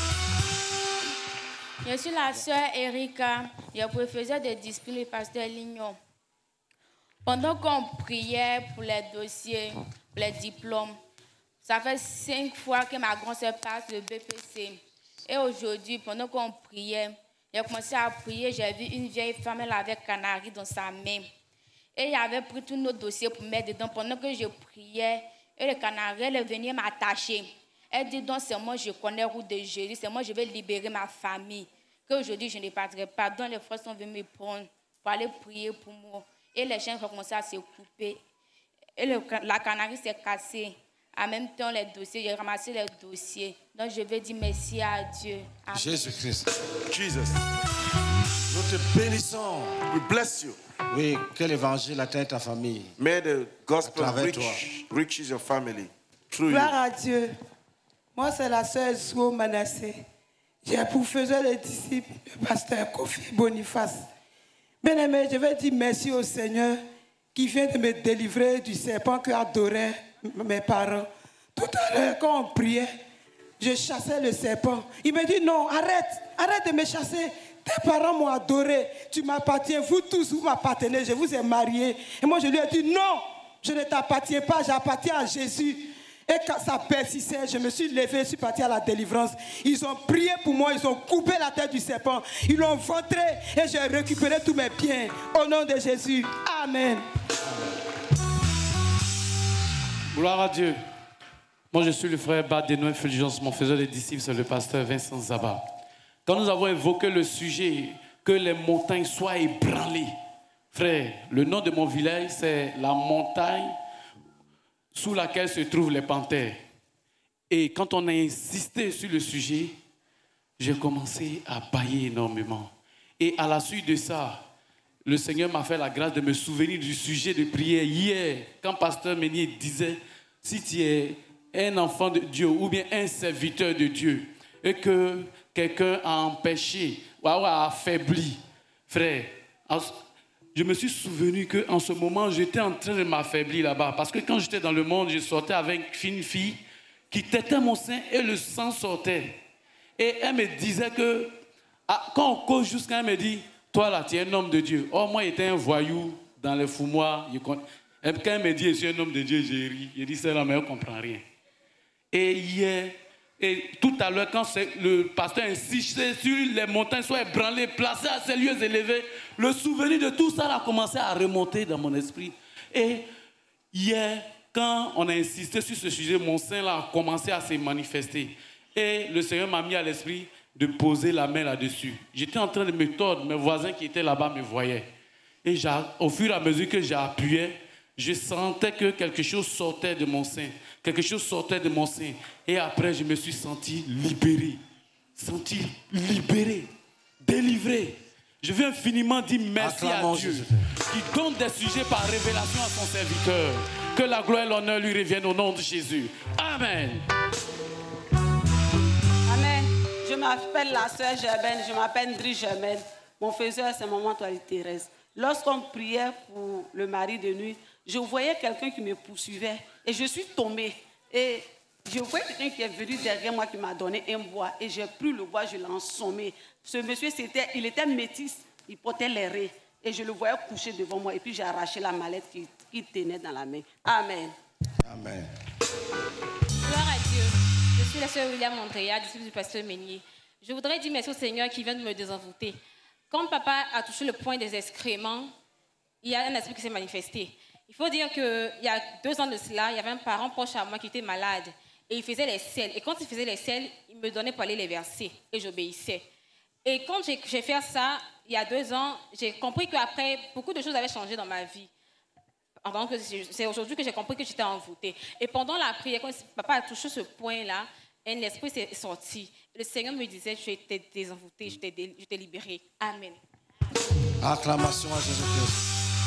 Je suis la sœur Erika, je faisais des disciples du pasteur Lignon. Pendant qu'on priait pour les dossiers, pour les diplômes, ça fait 5 fois que ma grand-sœur passe le BPC. Et aujourd'hui, pendant qu'on priait, j'ai commencé à prier, j'ai vu une vieille femme, elle avait canari dans sa main. Et il avait pris tous nos dossiers pour mettre dedans. Pendant que je priais, et le canari, elle est venue m'attacher. Elle dit donc, c'est moi, je connais la route de Jésus, c'est moi, je vais libérer ma famille. Qu'aujourd'hui, je ne partirai pas. Donc, les frères sont venus me prendre pour aller prier pour moi. Et les chiens ont commencé à se couper. Et la canarie s'est cassée. En même temps, les dossiers, j'ai ramassé les dossiers. Donc, je vais dire merci à Dieu. Amen. Jésus-Christ. Jesus. Nous te bénissons. We bless you. Oui, que l'évangile atteigne ta famille. May the gospel reaches your family through Gloire you. à Dieu. Moi, c'est la sœur Zouo Manassé. J'ai pour faiseur les disciples le pasteur Kofi Boniface. Bien-aimé, je vais dire merci au Seigneur qui vient de me délivrer du serpent que adoraient mes parents. Tout à l'heure, quand on priait, je chassais le serpent. Il me dit non, arrête de me chasser. Tes parents m'ont adoré. Tu m'appartiens, vous tous, vous m'appartenez. Je vous ai mariés. Et moi, je lui ai dit non, je ne t'appartiens pas, j'appartiens à Jésus. Et quand ça persistait, je me suis levé, je suis parti à la délivrance. Ils ont prié pour moi, ils ont coupé la tête du serpent. Ils l'ont ventré et j'ai récupéré tous mes biens. Au nom de Jésus. Amen. Gloire à Dieu. Moi, je suis le frère Badenoy Fulgence. Mon faiseur des disciples, c'est le pasteur Vincent Zaba. Quand nous avons évoqué le sujet que les montagnes soient ébranlées, frère, le nom de mon village, c'est la montagne sous laquelle se trouvent les panthères. Et quand on a insisté sur le sujet, j'ai commencé à bâiller énormément. Et à la suite de ça, le Seigneur m'a fait la grâce de me souvenir du sujet de prière hier, quand Pasteur Meunier disait, si tu es un enfant de Dieu ou bien un serviteur de Dieu, et que quelqu'un a empêché ou a affaibli, frère, je me suis souvenu qu'en ce moment, j'étais en train de m'affaiblir là-bas. Parce que quand j'étais dans le monde, je sortais avec une fille qui têtait mon sein et le sang sortait. Et elle me disait que, quand on cause jusqu'à elle me dit, toi là, tu es un homme de Dieu. Oh, moi, j'étais un voyou dans les foumoirs. Et quand il me dit, je suis un homme de Dieu, j'ai ri. J'ai dit, c'est là, mais je ne comprends rien. Et hier, et tout à l'heure, quand le pasteur insistait sur les montagnes soient ébranlées, placées à ces lieux élevés, le souvenir de tout ça a commencé à remonter dans mon esprit. Et hier, quand on a insisté sur ce sujet, mon sein là a commencé à se manifester. Et le Seigneur m'a mis à l'esprit de poser la main là-dessus. J'étais en train de me tordre, mes voisins qui étaient là-bas me voyaient. Et au fur et à mesure que j'appuyais, je sentais que quelque chose sortait de mon sein. Quelque chose sortait de mon sein. Et après, je me suis senti libéré. Délivré. Je veux infiniment dire merci à Dieu qui donne des sujets par révélation à son serviteur. Que la gloire et l'honneur lui reviennent au nom de Jésus. Amen. Amen. Je m'appelle la sœur Germaine, je m'appelle Ndri Germaine. Mon faiseur, c'est maman Thérèse. Lorsqu'on priait pour le mari de nuit, je voyais quelqu'un qui me poursuivait et je suis tombée. Et je voyais quelqu'un qui est venu derrière moi qui m'a donné un bois et j'ai pris le bois, je l'ai ensommé. Ce monsieur, il était métis, il portait les raies et je le voyais couché devant moi et puis j'ai arraché la mallette qui tenait dans la main. Amen. Amen. Gloire à Dieu. Je suis la sœur William Andrea, disciple du pasteur Meunier. Je voudrais dire merci au Seigneur qui vient de me désenvoûter. Quand papa a touché le point des excréments, il y a un esprit qui s'est manifesté. Il faut dire qu'il y a 2 ans de cela, il y avait un parent proche à moi qui était malade et il faisait les selles. Et quand il faisait les selles, il me donnait pour aller les verser et j'obéissais. Et quand j'ai fait ça, il y a 2 ans, j'ai compris qu'après, beaucoup de choses avaient changé dans ma vie. C'est aujourd'hui que j'ai compris que j'étais envoûtée. Et pendant la prière, quand papa a touché ce point-là, un esprit s'est sorti. Le Seigneur me disait, je t'ai désenvoûté, je t'ai libéré. Amen. Acclamation à Jésus-Christ.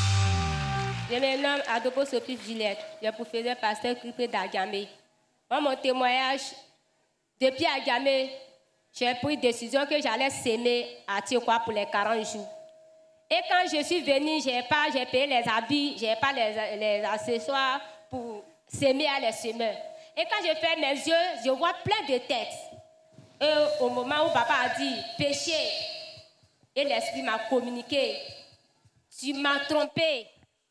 Je me nomme Adopo Sophie Gillette. Je suis professeur pasteur Crippé d'Agamé. Moi, mon témoignage, depuis Agamé, j'ai pris décision que j'allais s'aimer à Tiokwa pour les 40 jours. Et quand je suis venue, je n'ai payé les habits, je n'ai pas les accessoires pour s'aimer à les semeurs. Et quand je ferme mes yeux, je vois plein de têtes. Et au moment où papa a dit péché, et l'esprit m'a communiqué, tu m'as trompé.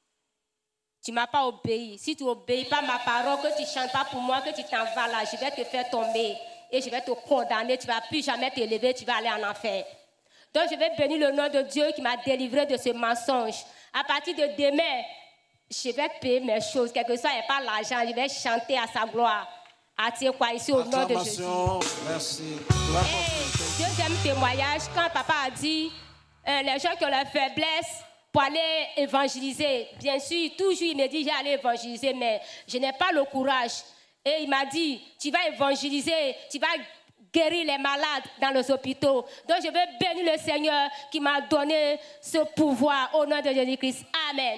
Tu ne m'as pas obéi. Si tu n'obéis pas ma parole, que tu ne chantes pas pour moi, que tu t'en vas là, je vais te faire tomber. Et je vais te condamner. Tu ne vas plus jamais t'élever, tu vas aller en enfer. Donc je vais bénir le nom de Dieu qui m'a délivré de ce mensonge. À partir de demain, je vais payer mes choses. Quel que soit, et pas l'argent, je vais chanter à sa gloire. Attire quoi ici au nom de Jésus. Merci. Et deuxième témoignage, quand papa a dit, les gens qui ont la faiblesse, pour aller évangéliser. Bien sûr, toujours il me dit, j'ai allé évangéliser, mais je n'ai pas le courage. Et il m'a dit, tu vas évangéliser, tu vas guérir les malades dans les hôpitaux. Donc je vais bénir le Seigneur qui m'a donné ce pouvoir au nom de Jésus-Christ. Amen.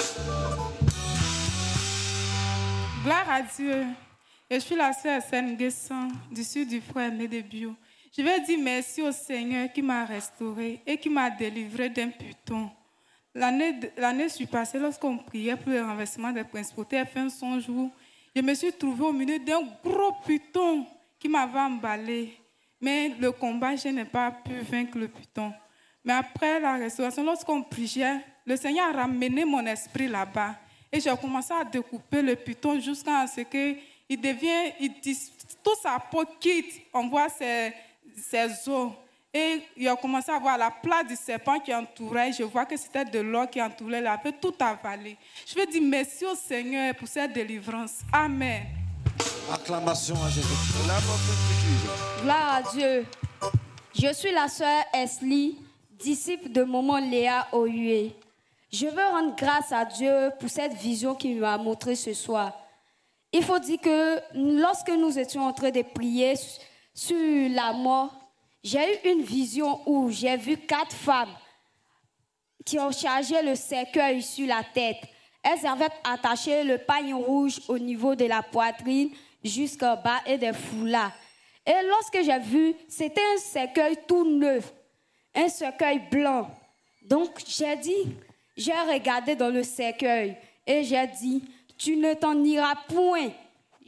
Gloire à Dieu. Je suis la sœur Sen Guessan, du sud du frère Médébio. Je vais dire merci au Seigneur qui m'a restauré et qui m'a délivré d'un python. L'année passée, lorsqu'on priait pour le renversement des principautés, fin son jour, je me suis trouvée au milieu d'un gros python qui m'avait emballé. Mais le combat, je n'ai pas pu vaincre le python. Mais après la restauration, lorsqu'on priait, le Seigneur a ramené mon esprit là-bas. Et j'ai commencé à découper le python jusqu'à ce qu'il devient, toute sa peau quitte, on voit ses os. Et il a commencé à voir la plaie du serpent qui entourait. Je vois que c'était de l'or qui entourait la peau, tout avalé. Je veux dire merci au Seigneur pour cette délivrance. Amen. Acclamation à Jésus. Gloire à Dieu. Je suis la sœur Esli, disciple de maman Léa Oyue. Je veux rendre grâce à Dieu pour cette vision qu'il m'a montrée ce soir. Il faut dire que lorsque nous étions en train de prier sur la mort, j'ai eu une vision où j'ai vu 4 femmes qui ont chargé le cercueil sur la tête. Elles avaient attaché le pagne rouge au niveau de la poitrine jusqu'en bas et des foulards. Et lorsque j'ai vu, c'était un cercueil tout neuf, un cercueil blanc. Donc j'ai regardé dans le cercueil et j'ai dit, tu ne t'en iras point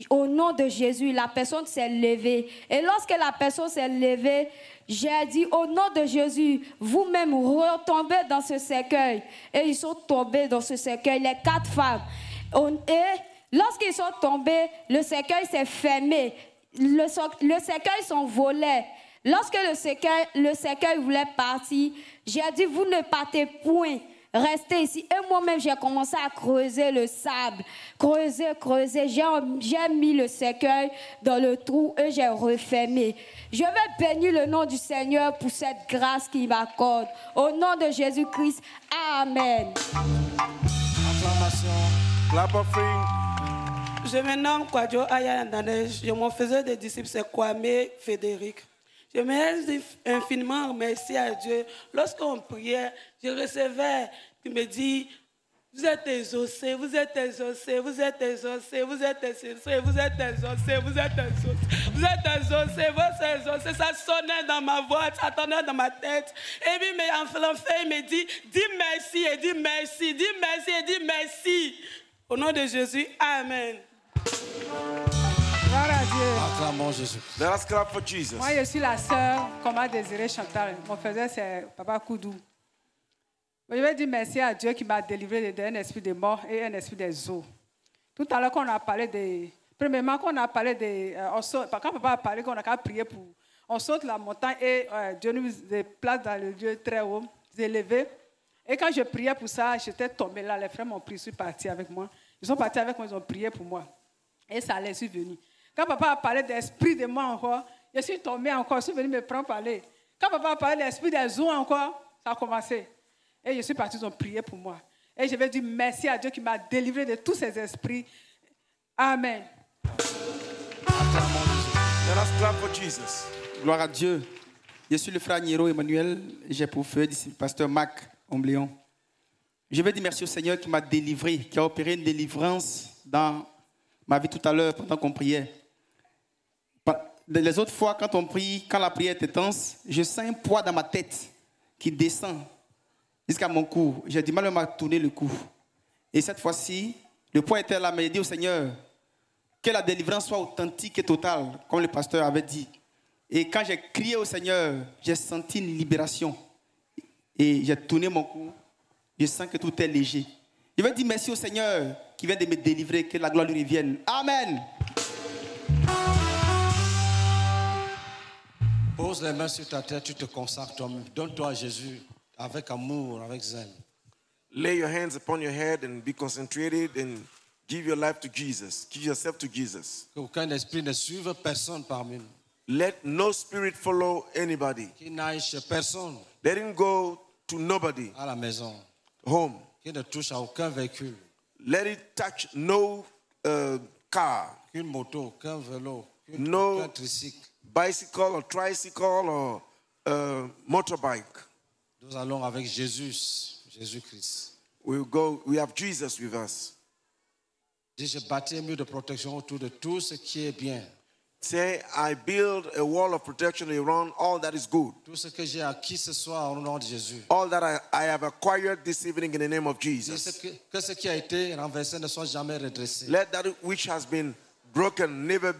au nom de Jésus, la personne s'est levée. Et lorsque la personne s'est levée, j'ai dit, au nom de Jésus, vous-même retombez dans ce cercueil. Et ils sont tombés dans ce cercueil, les 4 femmes. Et lorsqu'ils sont tombés, le cercueil s'est fermé. Le cercueil s'envolait. Lorsque le cercueil voulait partir, j'ai dit, vous ne partez point. Restez ici. Et moi-même, j'ai commencé à creuser le sable. Creuser. J'ai mis le cercueil dans le trou et j'ai refermé. Je vais bénir le nom du Seigneur pour cette grâce qu'il m'accorde. Au nom de Jésus-Christ. Amen. Acclamation. Clap offering. Je me nomme Kwadjo Ayandane. Je m'en faisais des disciples, c'est Kwame Frédéric. Je me dis infiniment remercier à Dieu. Lorsqu'on priait, je recevais, il me dit, vous êtes exaucés, vous êtes exaucés, vous êtes exaucés, vous êtes exaucés, vous êtes exaucés, vous êtes exaucés, vous êtes exaucés, vous êtes exaucés. Ça sonnait dans ma voix, ça sonnait dans ma tête. Et puis, il me dit, dis merci et dis merci, dis merci et dis merci. Au nom de Jésus, Amen. Gloire à Dieu. Acclamons Jésus. Let us clap for Jesus. Moi, je suis la sœur, comme a désiré Chantal. Mon frère, c'est Papa Koudou. Je vais dire merci à Dieu qui m'a délivré d'un esprit de mort et un esprit des eaux. Tout à l'heure, quand on a parlé de... Premièrement, quand on a parlé de... quand Papa a parlé qu'on a qu'à prier pour... On saute la montagne et Dieu nous place dans le lieu très haut, élevé. Et quand je priais pour ça, j'étais tombée là. Les frères m'ont pris, ils sont partis avec moi. Ils sont partis avec moi, ils ont prié pour moi. Et ça allait, je suis venue. Quand Papa a parlé d'esprit de moi encore, je suis tombée encore, je suis venue me prendre parler. Quand Papa a parlé d'esprit des eaux encore, ça a commencé. Et je suis partie, ils ont prié pour moi. Et je vais dire merci à Dieu qui m'a délivré de tous ces esprits. Amen. Let us clap for Jesus. Gloire à Dieu. Je suis le frère Niro Emmanuel. J'ai pour frère ici le pasteur Mac Ombléon. Je vais dire merci au Seigneur qui m'a délivré, qui a opéré une délivrance dans ma vie tout à l'heure pendant qu'on priait. Les autres fois, quand on prie, quand la prière est intense, je sens un poids dans ma tête qui descend jusqu'à mon cou. J'ai du mal à tourner le cou. Et cette fois-ci, le poids était là, mais il dit au Seigneur que la délivrance soit authentique et totale, comme le pasteur avait dit. Et quand j'ai crié au Seigneur, j'ai senti une libération. Et j'ai tourné mon cou. Je sens que tout est léger. Je vais dire merci au Seigneur qui vient de me délivrer, que la gloire lui revienne. Amen. Pose les mains sur ta tête, tu te consacres toi-même. Donne-toi à Jésus avec amour, avec zèle. Lay your hands upon your head and be concentrated and give your life to Jesus. Give yourself to Jesus. Qu'aucun esprit ne suive personne parmi nous. Let no spirit follow anybody. Qu'il n'aille chez personne. Let him go to nobody. À la maison. Home. Qu'il ne touche à aucun véhicule. Let it touch no car. Qu'une moto, qu'un vélo, no qu'un tricycle. Bicycle or tricycle or motorbike. Nous allons avec Jésus-Christ. We have Jesus with us. Dis, je bâtis un mur de protection autour de tout ce qui est bien. Say, I build a wall of protection around all that is good. Tout ce que j'ai acquis ce soir au nom de Jésus. All that I have acquired this evening in the name of Jesus. Que ce qui a été renversé ne soit jamais redressé. Let that which has been broken never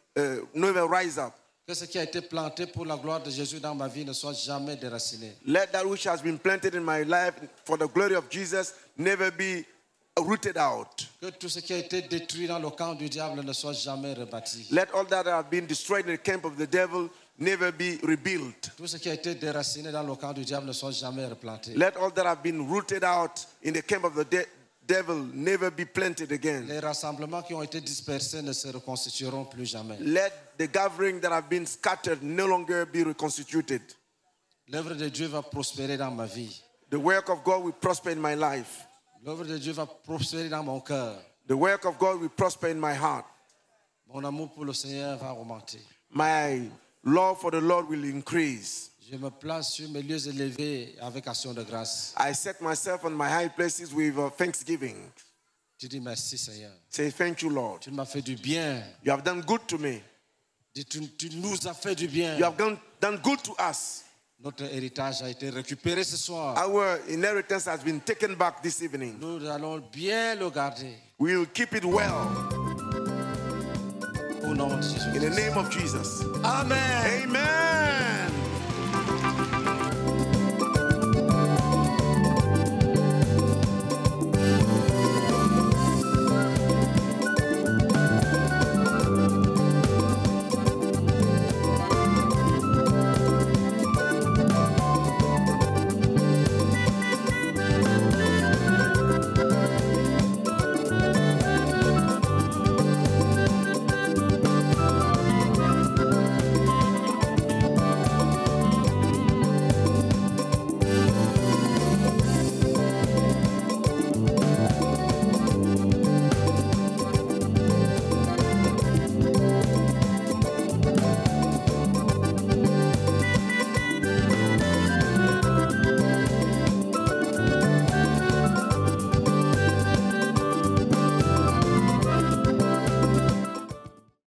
rise up. Que ce qui a été planté pour la gloire de Jésus dans ma vie ne soit jamais déraciné. Let that which has been planted in my life for the glory of Jesus never be rooted out. Que tout ce qui a été détruit dans le camp du diable ne soit jamais rebâti. Let all that have been destroyed in the camp of the devil never be rebuilt. Tout ce qui a été déraciné dans le camp du diable ne soit jamais replanté. Let all that have been rooted out in the camp of the devil never be planted again. Les rassemblements qui ont été dispersés ne se reconstitueront plus jamais. Let the gathering that have been scattered no longer be reconstituted. L'œuvre de Dieu va prospérer dans ma vie. The work of God will prosper in my life. L'œuvre de Dieu va prospérer dans mon cœur. The work of God will prosper in my heart. Mon amour pour le Seigneur va augmenter. My love for the Lord will increase. Je me place sur mes lieux élevés avec action de grâce. I set myself on my high places with thanksgiving. Tu dis merci Seigneur. Say thank you Lord. Tu m'as fait du bien. You have done good to me. Dis, tu nous as fait du bien. You have done good to us. Notre héritage a été récupéré ce soir. Our inheritance has been taken back this evening. Nous allons bien le garder. We will keep it well. In the name of Jesus. Amen. Amen.